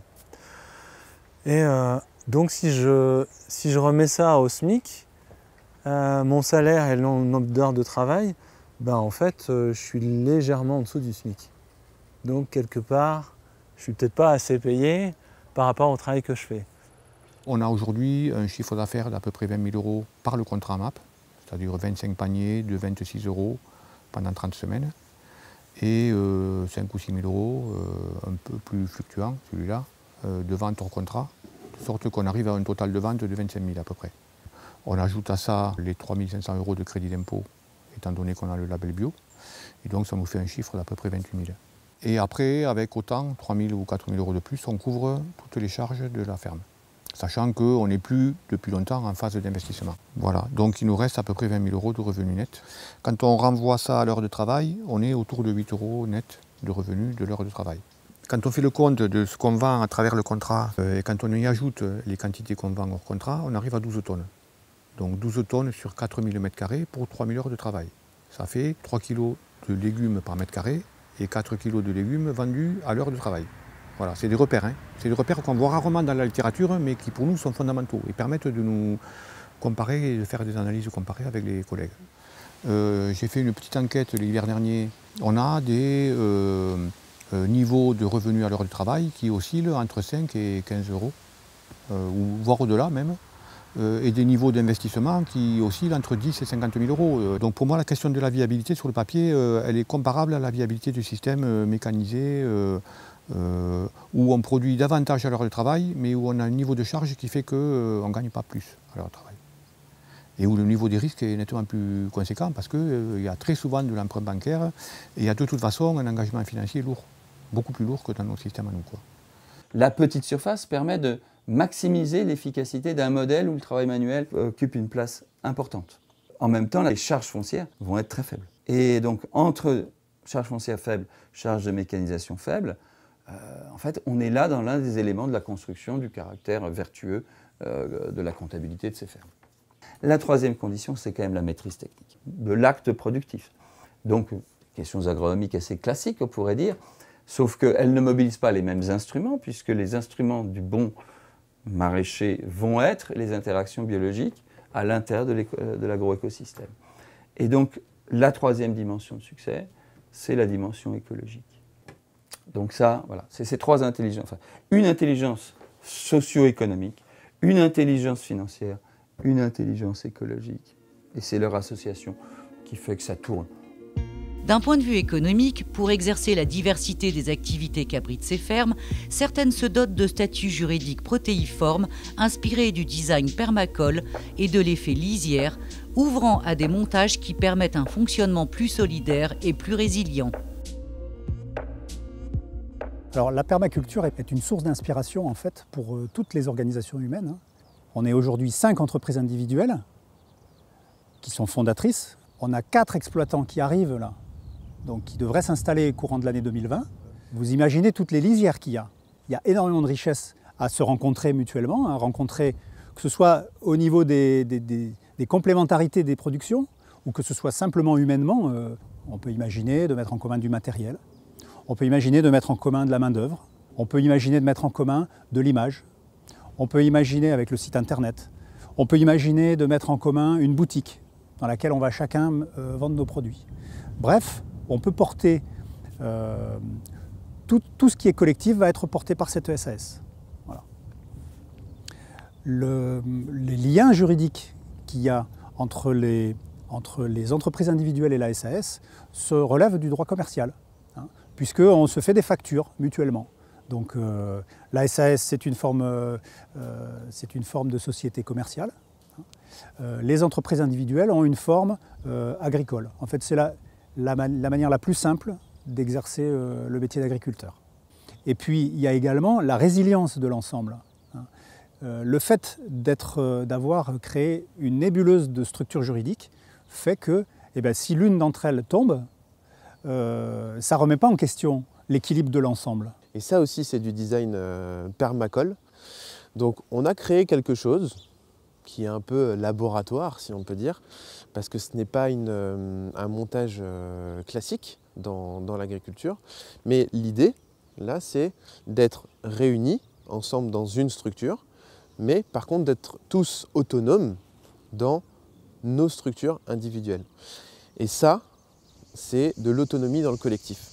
Et donc si je remets ça au SMIC, mon salaire et le nombre d'heures de travail, en fait, je suis légèrement en dessous du SMIC. Donc quelque part, je ne suis peut-être pas assez payé par rapport au travail que je fais. On a aujourd'hui un chiffre d'affaires d'à peu près 20 000 € par le contrat MAP, c'est-à-dire 25 paniers de 26 € pendant 30 semaines, et 5 ou 6 000 € un peu plus fluctuant, celui-là, de vente hors contrat, de sorte qu'on arrive à un total de vente de 25 000 à peu près. On ajoute à ça les 3 500 € de crédit d'impôt, étant donné qu'on a le label bio, et donc ça nous fait un chiffre d'à peu près 28 000. Et après, avec autant, 3 000 ou 4 000 € de plus, on couvre toutes les charges de la ferme, sachant qu'on n'est plus depuis longtemps en phase d'investissement. Voilà, donc il nous reste à peu près 20 000 € de revenus nets. Quand on renvoie ça à l'heure de travail, on est autour de 8 € net de revenus de l'heure de travail. Quand on fait le compte de ce qu'on vend à travers le contrat, et quand on y ajoute les quantités qu'on vend hors contrat, on arrive à 12 tonnes. Donc 12 tonnes sur 4 000 m² pour 3 000 heures de travail. Ça fait 3 kg de légumes par mètre carré et 4 kg de légumes vendus à l'heure de travail. Voilà, c'est des repères. C'est des repères qu'on voit rarement dans la littérature, mais qui pour nous sont fondamentaux et permettent de nous comparer et de faire des analyses comparées avec les collègues. J'ai fait une petite enquête l'hiver dernier. On a des niveaux de revenus à l'heure de travail qui oscillent entre 5 et 15 €, ou voire au-delà même, et des niveaux d'investissement qui oscillent entre 10 et 50 000 €. Donc pour moi, la question de la viabilité sur le papier, elle est comparable à la viabilité du système mécanisé, où on produit davantage à l'heure de travail, mais où on a un niveau de charge qui fait qu'on ne gagne pas plus à l'heure de travail. Et où le niveau des risques est nettement plus conséquent parce qu'il y a très souvent de l'emprunt bancaire et il y a de toute façon un engagement financier lourd, beaucoup plus lourd que dans nos systèmes à nous, quoi. La petite surface permet de maximiser l'efficacité d'un modèle où le travail manuel occupe une place importante. En même temps, les charges foncières vont être très faibles. Et donc, entre charges foncières faibles, charges de mécanisation faibles, en fait, on est là dans l'un des éléments de la construction du caractère vertueux de la comptabilité de ces fermes. La troisième condition, c'est quand même la maîtrise technique de l'acte productif. Donc, questions agronomiques assez classiques, on pourrait dire, sauf qu'elles ne mobilisent pas les mêmes instruments, puisque les instruments du bon maraîcher vont être les interactions biologiques à l'intérieur de l'agroécosystème. Et donc, la troisième dimension de succès, c'est la dimension écologique. Donc ça, voilà, c'est ces trois intelligences. Enfin, une intelligence socio-économique, une intelligence financière, une intelligence écologique. Et c'est leur association qui fait que ça tourne. D'un point de vue économique, pour exercer la diversité des activités qu'abritent ces fermes, certaines se dotent de statuts juridiques protéiformes, inspirés du design permacole et de l'effet lisière, ouvrant à des montages qui permettent un fonctionnement plus solidaire et plus résilient. Alors, la permaculture est une source d'inspiration en fait pour toutes les organisations humaines. On est aujourd'hui 5 entreprises individuelles qui sont fondatrices. On a 4 exploitants qui arrivent là, donc qui devraient s'installer au courant de l'année 2020. Vous imaginez toutes les lisières qu'il y a. Il y a énormément de richesses à se rencontrer mutuellement, à rencontrer que ce soit au niveau des complémentarités des productions ou que ce soit simplement humainement. On peut imaginer de mettre en commun du matériel. On peut imaginer de mettre en commun de la main-d'œuvre. On peut imaginer de mettre en commun de l'image. On peut imaginer avec le site internet. On peut imaginer de mettre en commun une boutique dans laquelle on va chacun vendre nos produits. Bref, on peut porter tout ce qui est collectif va être porté par cette SAS. Voilà. Les liens juridiques qu'il y a entre les entreprises individuelles et la SAS se relèvent du droit commercial, hein, puisqu'on se fait des factures mutuellement. Donc la SAS, c'est une forme de société commerciale. Les entreprises individuelles ont une forme agricole. En fait, c'est la manière la plus simple d'exercer le métier d'agriculteur. Et puis, il y a également la résilience de l'ensemble. Le fait d'avoir créé une nébuleuse de structures juridiques fait que si l'une d'entre elles tombe, ça ne remet pas en question l'équilibre de l'ensemble. Et ça aussi, c'est du design permacole. Donc, on a créé quelque chose qui est un peu laboratoire, si on peut dire, parce que ce n'est pas un montage classique dans l'agriculture. Mais l'idée, là, c'est d'être réunis ensemble dans une structure, mais par contre d'être tous autonomes dans nos structures individuelles. Et ça, c'est de l'autonomie dans le collectif.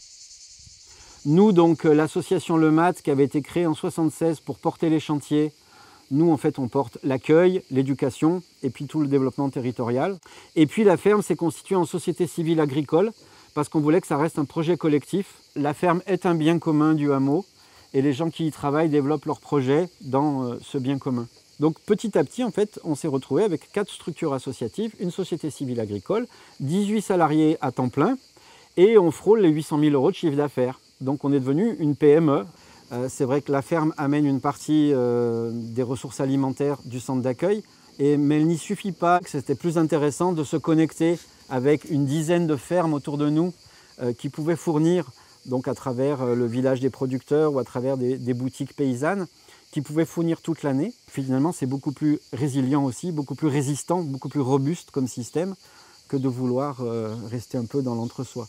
Nous, donc, l'association Le Mat, qui avait été créée en 1976 pour porter les chantiers, nous, en fait, on porte l'accueil, l'éducation et puis tout le développement territorial. Et puis la ferme s'est constituée en société civile agricole parce qu'on voulait que ça reste un projet collectif. La ferme est un bien commun du hameau et les gens qui y travaillent développent leurs projets dans ce bien commun. Donc petit à petit, en fait, on s'est retrouvé avec 4 structures associatives, une société civile agricole, 18 salariés à temps plein et on frôle les 800 000 € de chiffre d'affaires. Donc on est devenu une PME. C'est vrai que la ferme amène une partie des ressources alimentaires du centre d'accueil, mais elle n'y suffit pas. C'était plus intéressant de se connecter avec une dizaine de fermes autour de nous qui pouvaient fournir, donc à travers le village des producteurs ou à travers des boutiques paysannes, qui pouvaient fournir toute l'année. Finalement, c'est beaucoup plus résilient aussi, beaucoup plus résistant, beaucoup plus robuste comme système que de vouloir rester un peu dans l'entre-soi.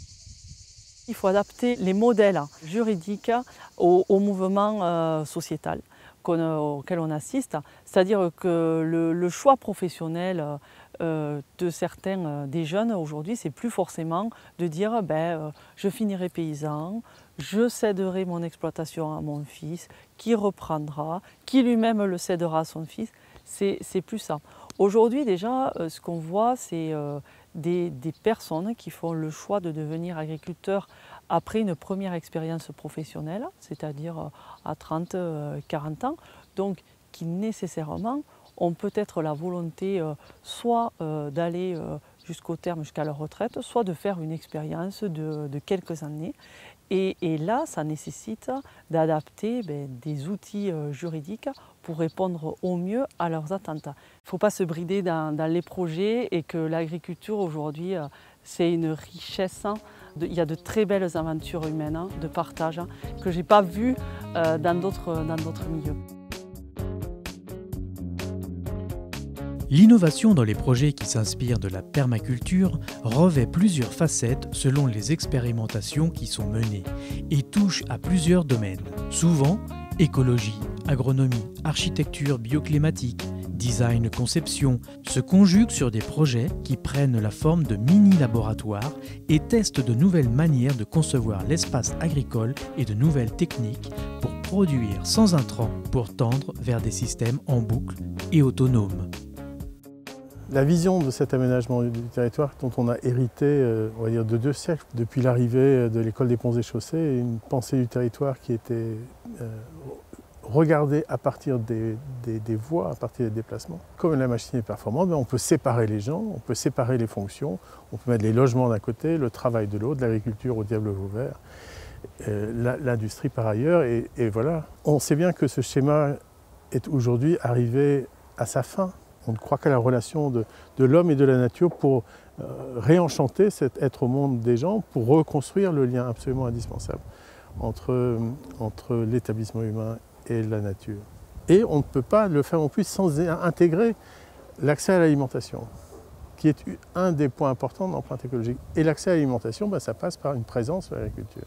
Il faut adapter les modèles juridiques au mouvement sociétal auquel on assiste. C'est-à-dire que le choix professionnel de certains des jeunes aujourd'hui, c'est plus forcément de dire je finirai paysan, je céderai mon exploitation à mon fils, qui reprendra, qui lui-même le cédera à son fils. C'est plus ça. Aujourd'hui déjà, ce qu'on voit, c'est des personnes qui font le choix de devenir agriculteurs après une première expérience professionnelle, c'est-à-dire à 30-40 ans, donc qui nécessairement ont peut-être la volonté soit d'aller jusqu'au terme, jusqu'à leur retraite, soit de faire une expérience de quelques années. Et là, ça nécessite d'adapter des outils juridiques pour répondre au mieux à leurs attentes. Il ne faut pas se brider dans les projets et que l'agriculture aujourd'hui, c'est une richesse. Il y a de très belles aventures humaines, de partage, que je n'ai pas vues dans d'autres milieux. L'innovation dans les projets qui s'inspirent de la permaculture revêt plusieurs facettes selon les expérimentations qui sont menées et touche à plusieurs domaines. Souvent, écologie, agronomie, architecture bioclimatique, design-conception se conjuguent sur des projets qui prennent la forme de mini-laboratoires et testent de nouvelles manières de concevoir l'espace agricole et de nouvelles techniques pour produire sans intrants pour tendre vers des systèmes en boucle et autonomes. La vision de cet aménagement du territoire dont on a hérité, on va dire, de 2 siècles, depuis l'arrivée de l'école des ponts et chaussées, une pensée du territoire qui était regardée à partir des voies, à partir des déplacements. Comme la machine est performante, on peut séparer les gens, on peut séparer les fonctions, on peut mettre les logements d'un côté, le travail de l'autre, l'agriculture au diable vauvert, l'industrie par ailleurs, et voilà. On sait bien que ce schéma est aujourd'hui arrivé à sa fin. On ne croit qu'à la relation de l'homme et de la nature pour réenchanter cet être au monde des gens, pour reconstruire le lien absolument indispensable entre l'établissement humain et la nature. Et on ne peut pas le faire non plus sans intégrer l'accès à l'alimentation, qui est un des points importants de l'empreinte écologique. Et l'accès à l'alimentation, ça passe par une présence de l'agriculture.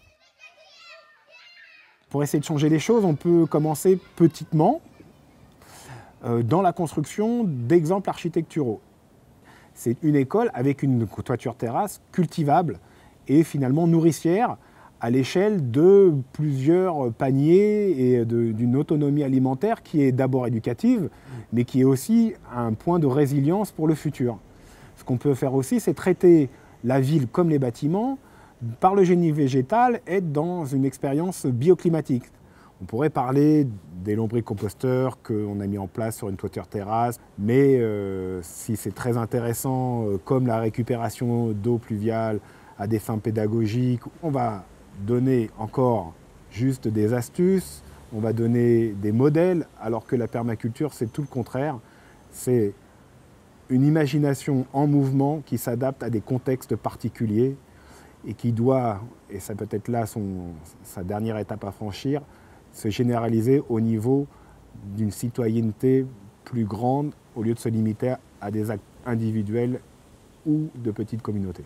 Pour essayer de changer les choses, on peut commencer petitement, dans la construction d'exemples architecturaux. C'est une école avec une toiture terrasse cultivable et finalement nourricière à l'échelle de plusieurs paniers et d'une autonomie alimentaire qui est d'abord éducative, mais qui est aussi un point de résilience pour le futur. Ce qu'on peut faire aussi, c'est traiter la ville comme les bâtiments par le génie végétal, être dans une expérience bioclimatique. On pourrait parler des lombricomposteurs qu'on a mis en place sur une toiture terrasse, mais si c'est très intéressant, comme la récupération d'eau pluviale à des fins pédagogiques, on va donner encore juste des astuces, on va donner des modèles, alors que la permaculture, c'est tout le contraire. C'est une imagination en mouvement qui s'adapte à des contextes particuliers et qui doit, et ça peut être là sa dernière étape à franchir, se généraliser au niveau d'une citoyenneté plus grande au lieu de se limiter à des actes individuels ou de petites communautés.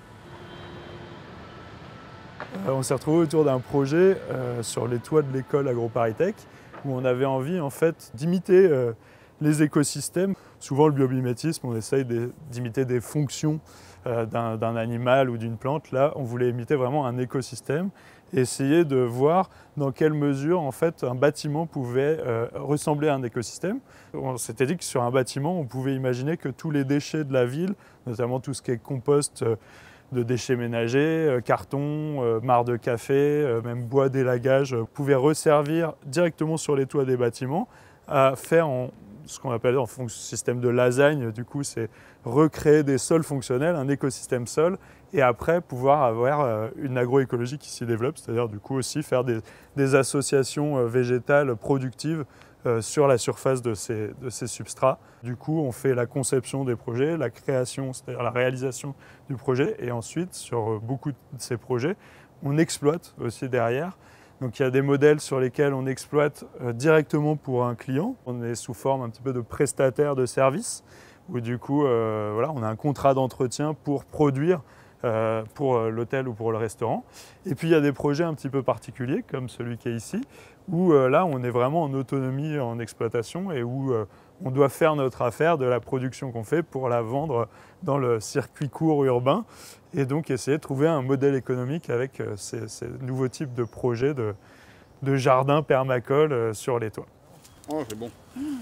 On s'est retrouvé autour d'un projet sur les toits de l'école AgroParisTech où on avait envie en fait d'imiter les écosystèmes. Souvent le biomimétisme, on essaye d'imiter des fonctions d'un animal ou d'une plante. Là, on voulait imiter vraiment un écosystème et essayer de voir dans quelle mesure en fait, un bâtiment pouvait ressembler à un écosystème. On s'était dit que sur un bâtiment, on pouvait imaginer que tous les déchets de la ville, notamment tout ce qui est compost de déchets ménagers, carton, marc de café, même bois d'élagage, pouvaient resservir directement sur les toits des bâtiments à faire ce qu'on appelle en système de lasagne, du coup c'est recréer des sols fonctionnels, un écosystème sol, et après pouvoir avoir une agroécologie qui s'y développe, c'est-à-dire du coup aussi faire des associations végétales productives sur la surface de ces substrats. Du coup, on fait la conception des projets, la création, c'est-à-dire la réalisation du projet, et ensuite, sur beaucoup de ces projets, on exploite aussi derrière. Donc il y a des modèles sur lesquels on exploite directement pour un client. On est sous forme un petit peu de prestataire de services, où du coup, voilà, on a un contrat d'entretien pour produire pour l'hôtel ou pour le restaurant. Et puis il y a des projets un petit peu particuliers, comme celui qui est ici, où là on est vraiment en autonomie en exploitation et où on doit faire notre affaire de la production qu'on fait pour la vendre dans le circuit court urbain et donc essayer de trouver un modèle économique avec ces nouveaux types de projets de jardins permacoles sur les toits. Oh, c'est bon.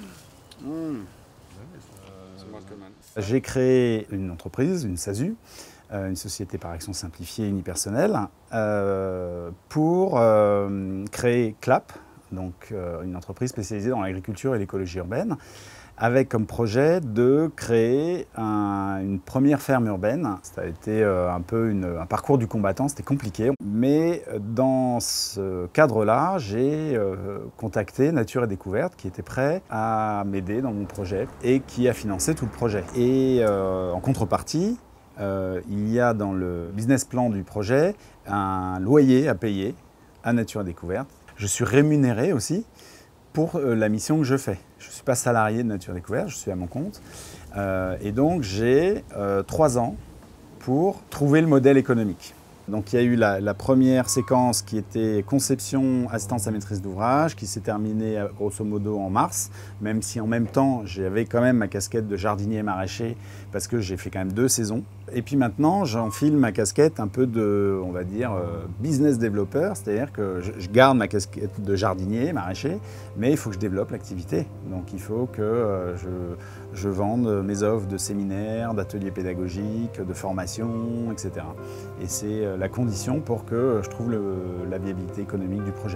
J'ai créé une entreprise, une SASU, une société par action simplifiée unipersonnelle, pour créer CLAP, donc une entreprise spécialisée dans l'agriculture et l'écologie urbaine, avec comme projet de créer une première ferme urbaine. Ça a été un peu un parcours du combattant, c'était compliqué. Mais dans ce cadre-là, j'ai contacté Nature et Découverte qui était prêt à m'aider dans mon projet et qui a financé tout le projet. Et en contrepartie, il y a dans le business plan du projet un loyer à payer à Nature et Découverte. Je suis rémunéré aussi pour la mission que je fais. Je ne suis pas salarié de Nature et Découverte, je suis à mon compte. Et donc j'ai 3 ans pour trouver le modèle économique. Donc il y a eu la première séquence qui était conception, assistance à maîtrise d'ouvrage, qui s'est terminée grosso modo en mars, même si en même temps j'avais quand même ma casquette de jardinier maraîcher parce que j'ai fait quand même 2 saisons. Et puis maintenant j'enfile ma casquette un peu de, on va dire, business développeur, c'est-à-dire que je garde ma casquette de jardinier maraîcher, mais il faut que je développe l'activité. Donc il faut que je vende mes offres de séminaires, d'ateliers pédagogiques, de formation, etc. Et c'est la condition pour que je trouve la viabilité économique du projet.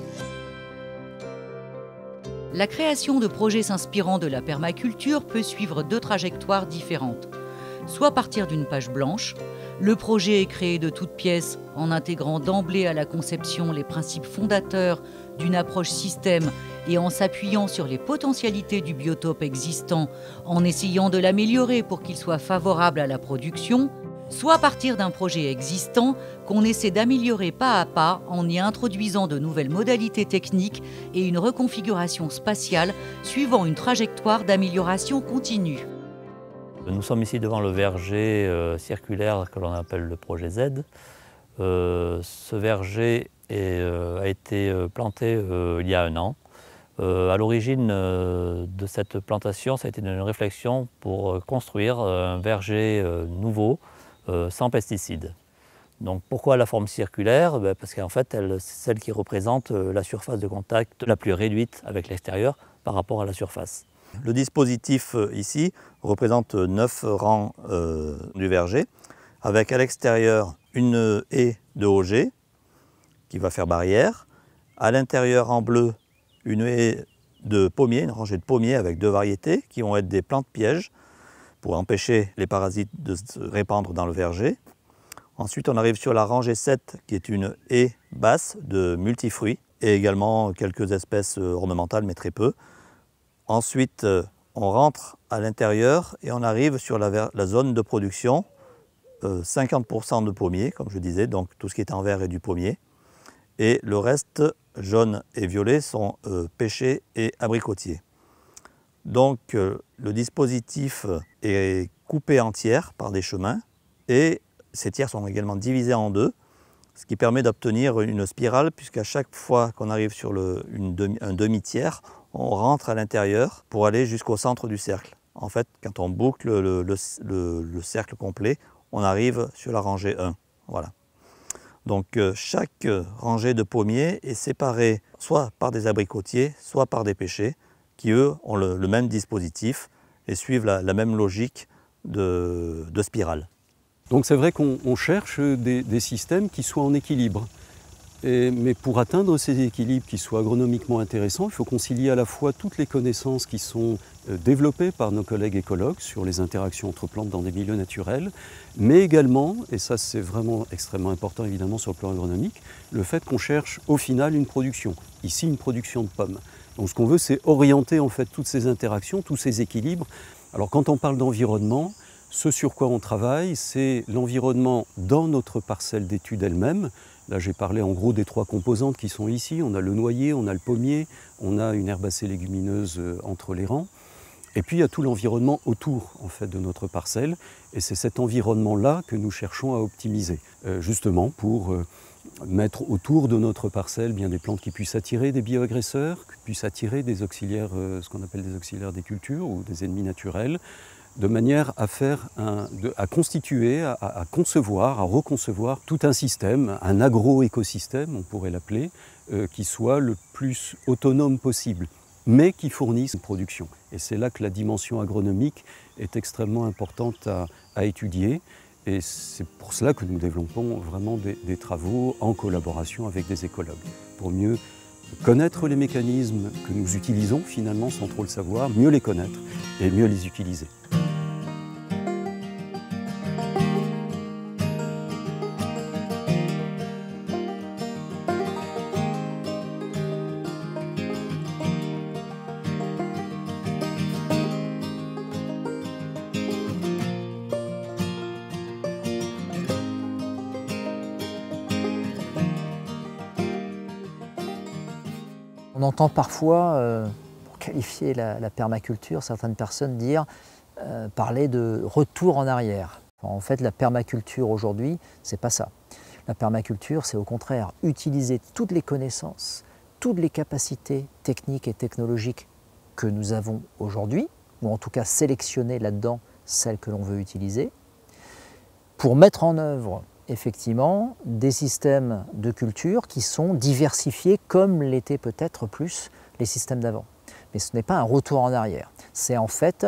La création de projets s'inspirant de la permaculture peut suivre 2 trajectoires différentes. Soit partir d'une page blanche, le projet est créé de toutes pièces en intégrant d'emblée à la conception les principes fondateurs d'une approche système et en s'appuyant sur les potentialités du biotope existant, en essayant de l'améliorer pour qu'il soit favorable à la production, soit partir d'un projet existant qu'on essaie d'améliorer pas à pas en y introduisant de nouvelles modalités techniques et une reconfiguration spatiale suivant une trajectoire d'amélioration continue. Nous sommes ici devant le verger circulaire que l'on appelle le projet Z. Ce verger a été planté il y a 1 an. À l'origine de cette plantation, ça a été une réflexion pour construire un verger nouveau, sans pesticides. Donc pourquoi la forme circulaire? Parce qu'en fait, c'est celle qui représente la surface de contact la plus réduite avec l'extérieur par rapport à la surface. Le dispositif ici représente 9 rangs du verger, avec à l'extérieur une haie de auger qui va faire barrière. À l'intérieur en bleu, une haie de pommiers, une rangée de pommiers avec 2 variétés qui vont être des plantes pièges pour empêcher les parasites de se répandre dans le verger. Ensuite, on arrive sur la rangée 7 qui est une haie basse de multifruits et également quelques espèces ornementales mais très peu. Ensuite, on rentre à l'intérieur et on arrive sur la zone de production, 50% de pommiers, comme je disais, donc tout ce qui est en vert est du pommier. Et le reste, jaune et violet, sont pêchers et abricotiers. Donc le dispositif est coupé en tiers par des chemins et ces tiers sont également divisés en 2, ce qui permet d'obtenir une spirale puisqu'à chaque fois qu'on arrive sur un demi-tiers, on rentre à l'intérieur pour aller jusqu'au centre du cercle. En fait, quand on boucle le cercle complet, on arrive sur la rangée 1. Voilà. Donc chaque rangée de pommiers est séparée soit par des abricotiers, soit par des pêchers, qui eux ont le même dispositif et suivent la même logique de spirale. Donc c'est vrai qu'on cherche des systèmes qui soient en équilibre. Mais pour atteindre ces équilibres qui soient agronomiquement intéressants, il faut concilier à la fois toutes les connaissances qui sont développées par nos collègues écologues sur les interactions entre plantes dans des milieux naturels, mais également, et ça c'est vraiment extrêmement important évidemment sur le plan agronomique, le fait qu'on cherche au final une production, ici une production de pommes. Donc ce qu'on veut, c'est orienter en fait toutes ces interactions, tous ces équilibres. Alors quand on parle d'environnement, ce sur quoi on travaille, c'est l'environnement dans notre parcelle d'étude elle-même. Là, j'ai parlé en gros des 3 composantes qui sont ici. On a le noyer, on a le pommier, on a une herbacée légumineuse entre les rangs. Et puis, il y a tout l'environnement autour en fait, de notre parcelle. Et c'est cet environnement-là que nous cherchons à optimiser, justement pour mettre autour de notre parcelle bien des plantes qui puissent attirer des bioagresseurs, qui puissent attirer des auxiliaires, ce qu'on appelle des auxiliaires des cultures ou des ennemis naturels, de manière à constituer, à concevoir, à reconcevoir tout un système, un agro-écosystème, on pourrait l'appeler, qui soit le plus autonome possible, mais qui fournisse une production. Et c'est là que la dimension agronomique est extrêmement importante à étudier. Et c'est pour cela que nous développons vraiment des travaux en collaboration avec des écologues, pour mieux connaître les mécanismes que nous utilisons finalement sans trop le savoir, mieux les connaître et mieux les utiliser. On entend parfois, pour qualifier la permaculture, certaines personnes parler de retour en arrière. En fait, la permaculture aujourd'hui, c'est pas ça. La permaculture, c'est au contraire utiliser toutes les connaissances, toutes les capacités techniques et technologiques que nous avons aujourd'hui, ou en tout cas sélectionner là-dedans celles que l'on veut utiliser, pour mettre en œuvre effectivement des systèmes de culture qui sont diversifiés comme l'étaient peut-être plus les systèmes d'avant. Mais ce n'est pas un retour en arrière, c'est en fait,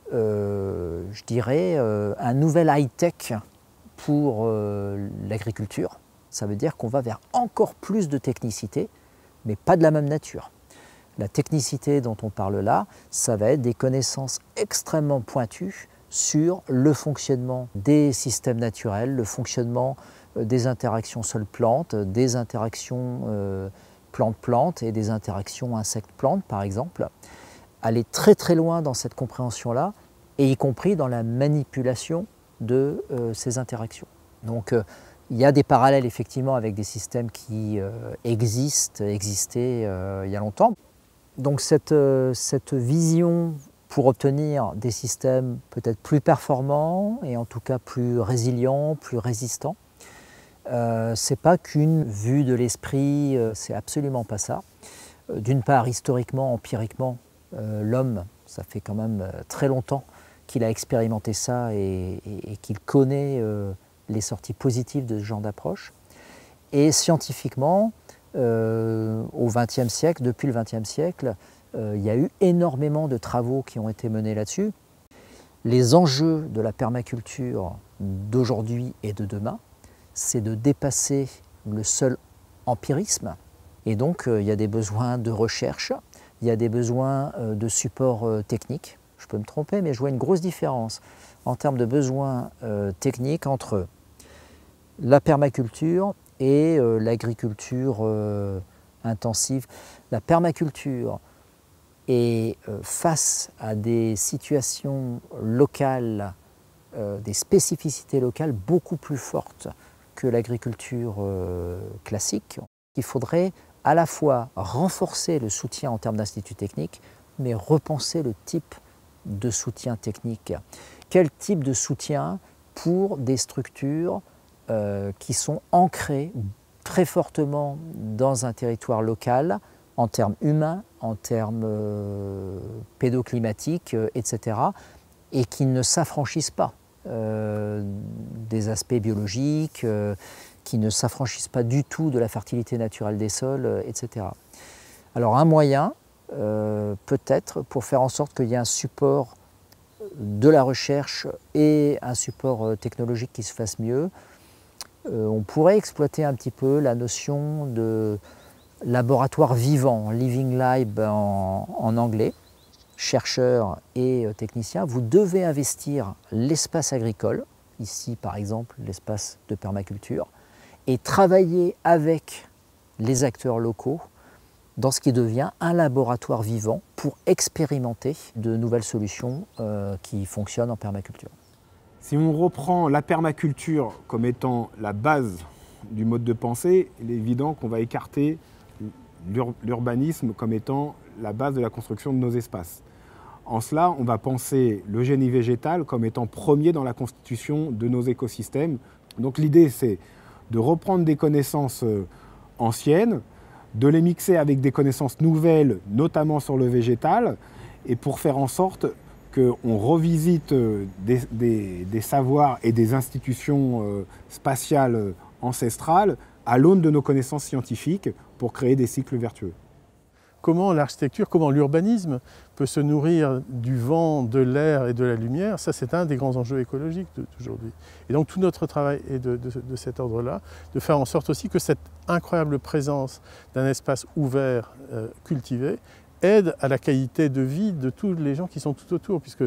je dirais, un nouvel high-tech pour l'agriculture. Ça veut dire qu'on va vers encore plus de technicité, mais pas de la même nature. La technicité dont on parle là, ça va être des connaissances extrêmement pointues sur le fonctionnement des systèmes naturels, le fonctionnement des interactions sol-plante, des interactions plante-plante et des interactions insectes-plantes par exemple. Aller très très loin dans cette compréhension-là, et y compris dans la manipulation de ces interactions. Donc il y a des parallèles effectivement avec des systèmes qui existaient il y a longtemps. Donc cette vision pour obtenir des systèmes peut-être plus performants et en tout cas plus résilients, plus résistants, c'est pas qu'une vue de l'esprit, c'est absolument pas ça. D'une part, historiquement, empiriquement, l'homme, ça fait quand même très longtemps qu'il a expérimenté ça et qu'il connaît les sorties positives de ce genre d'approche. Et scientifiquement, au XXe siècle, depuis le XXe siècle, il y a eu énormément de travaux qui ont été menés là-dessus. Les enjeux de la permaculture d'aujourd'hui et de demain, c'est de dépasser le seul empirisme. Et donc, il y a des besoins de recherche, il y a des besoins de support technique. Je peux me tromper, mais je vois une grosse différence en termes de besoins techniques entre la permaculture et l'agriculture intensive. La permaculture est face à des situations locales, des spécificités locales beaucoup plus fortes que l'agriculture classique. Il faudrait à la fois renforcer le soutien en termes d'instituts techniques, mais repenser le type de soutien technique. Quel type de soutien pour des structures qui sont ancrées très fortement dans un territoire local, en termes humains, en termes pédoclimatiques, etc., et qui ne s'affranchissent pas des aspects biologiques, qui ne s'affranchissent pas du tout de la fertilité naturelle des sols, etc. Alors un moyen, peut-être, pour faire en sorte qu'il y ait un support de la recherche et un support technologique qui se fasse mieux, on pourrait exploiter un petit peu la notion de laboratoire vivant, living lab en anglais. Chercheurs et techniciens, vous devez investir l'espace agricole, ici par exemple l'espace de permaculture, et travailler avec les acteurs locaux dans ce qui devient un laboratoire vivant pour expérimenter de nouvelles solutions qui fonctionnent en permaculture. Si on reprend la permaculture comme étant la base du mode de pensée, il est évident qu'on va écarter l'urbanisme comme étant la base de la construction de nos espaces. En cela, on va penser le génie végétal comme étant premier dans la constitution de nos écosystèmes. Donc l'idée, c'est de reprendre des connaissances anciennes, de les mixer avec des connaissances nouvelles, notamment sur le végétal, et pour faire en sorte qu'on revisite des savoirs et des institutions spatiales ancestrales à l'aune de nos connaissances scientifiques pour créer des cycles vertueux. Comment l'architecture, comment l'urbanisme peut se nourrir du vent, de l'air et de la lumière, ça c'est un des grands enjeux écologiques d'aujourd'hui. Et donc tout notre travail est de cet ordre-là, de faire en sorte aussi que cette incroyable présence d'un espace ouvert, cultivé, aide à la qualité de vie de tous les gens qui sont tout autour, puisque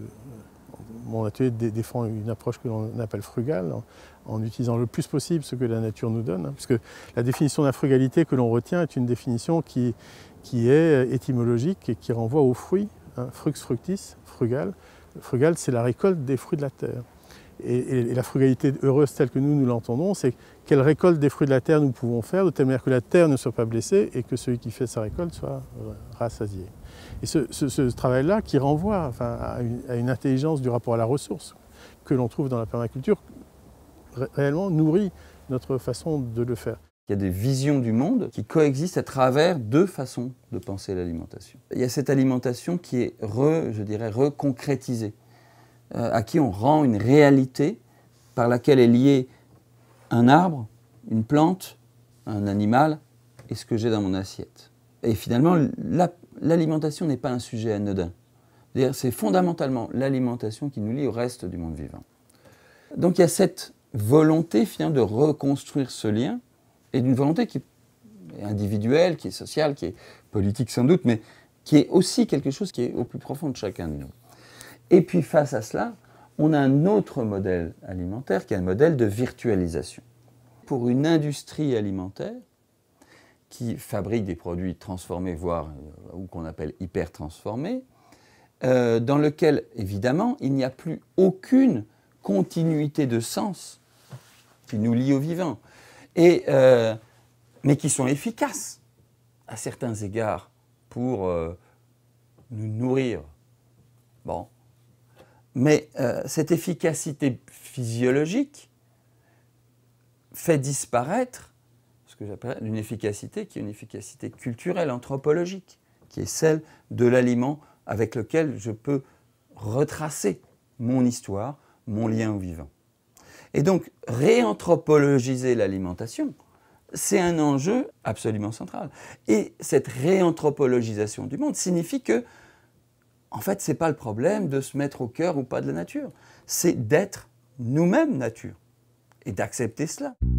mon atelier défend une approche que l'on appelle frugale, en utilisant le plus possible ce que la nature nous donne, puisque la définition de la frugalité que l'on retient est une définition qui est étymologique et qui renvoie aux fruits, frux fructis, frugal. Frugal, c'est la récolte des fruits de la terre. Et la frugalité heureuse telle que nous l'entendons, c'est quelle récolte des fruits de la terre nous pouvons faire, de telle manière que la terre ne soit pas blessée et que celui qui fait sa récolte soit rassasié. Et ce travail-là, qui renvoie à une intelligence du rapport à la ressource que l'on trouve dans la permaculture, réellement nourrit notre façon de le faire. Il y a des visions du monde qui coexistent à travers deux façons de penser l'alimentation. Il y a cette alimentation qui est, je dirais, reconcrétisée, à qui on rend une réalité par laquelle est lié un arbre, une plante, un animal et ce que j'ai dans mon assiette. Et finalement, l'alimentation n'est pas un sujet anodin. C'est fondamentalement l'alimentation qui nous lie au reste du monde vivant. Donc il y a cette volonté finalement de reconstruire ce lien, et d'une volonté qui est individuelle, qui est sociale, qui est politique sans doute, mais qui est aussi quelque chose qui est au plus profond de chacun de nous. Et puis face à cela, on a un autre modèle alimentaire qui est un modèle de virtualisation. Pour une industrie alimentaire qui fabrique des produits transformés, voire ou qu'on appelle hyper transformés, dans lequel évidemment il n'y a plus aucune continuité de sens qui nous lie au vivant, mais qui sont efficaces à certains égards pour nous nourrir. Bon. Mais cette efficacité physiologique fait disparaître ce que j'appelle une efficacité qui est une efficacité culturelle, anthropologique, qui est celle de l'aliment avec lequel je peux retracer mon histoire, mon lien au vivant. Et donc, réanthropologiser l'alimentation, c'est un enjeu absolument central. Et cette réanthropologisation du monde signifie que, en fait, ce n'est pas le problème de se mettre au cœur ou pas de la nature. C'est d'être nous-mêmes nature et d'accepter cela.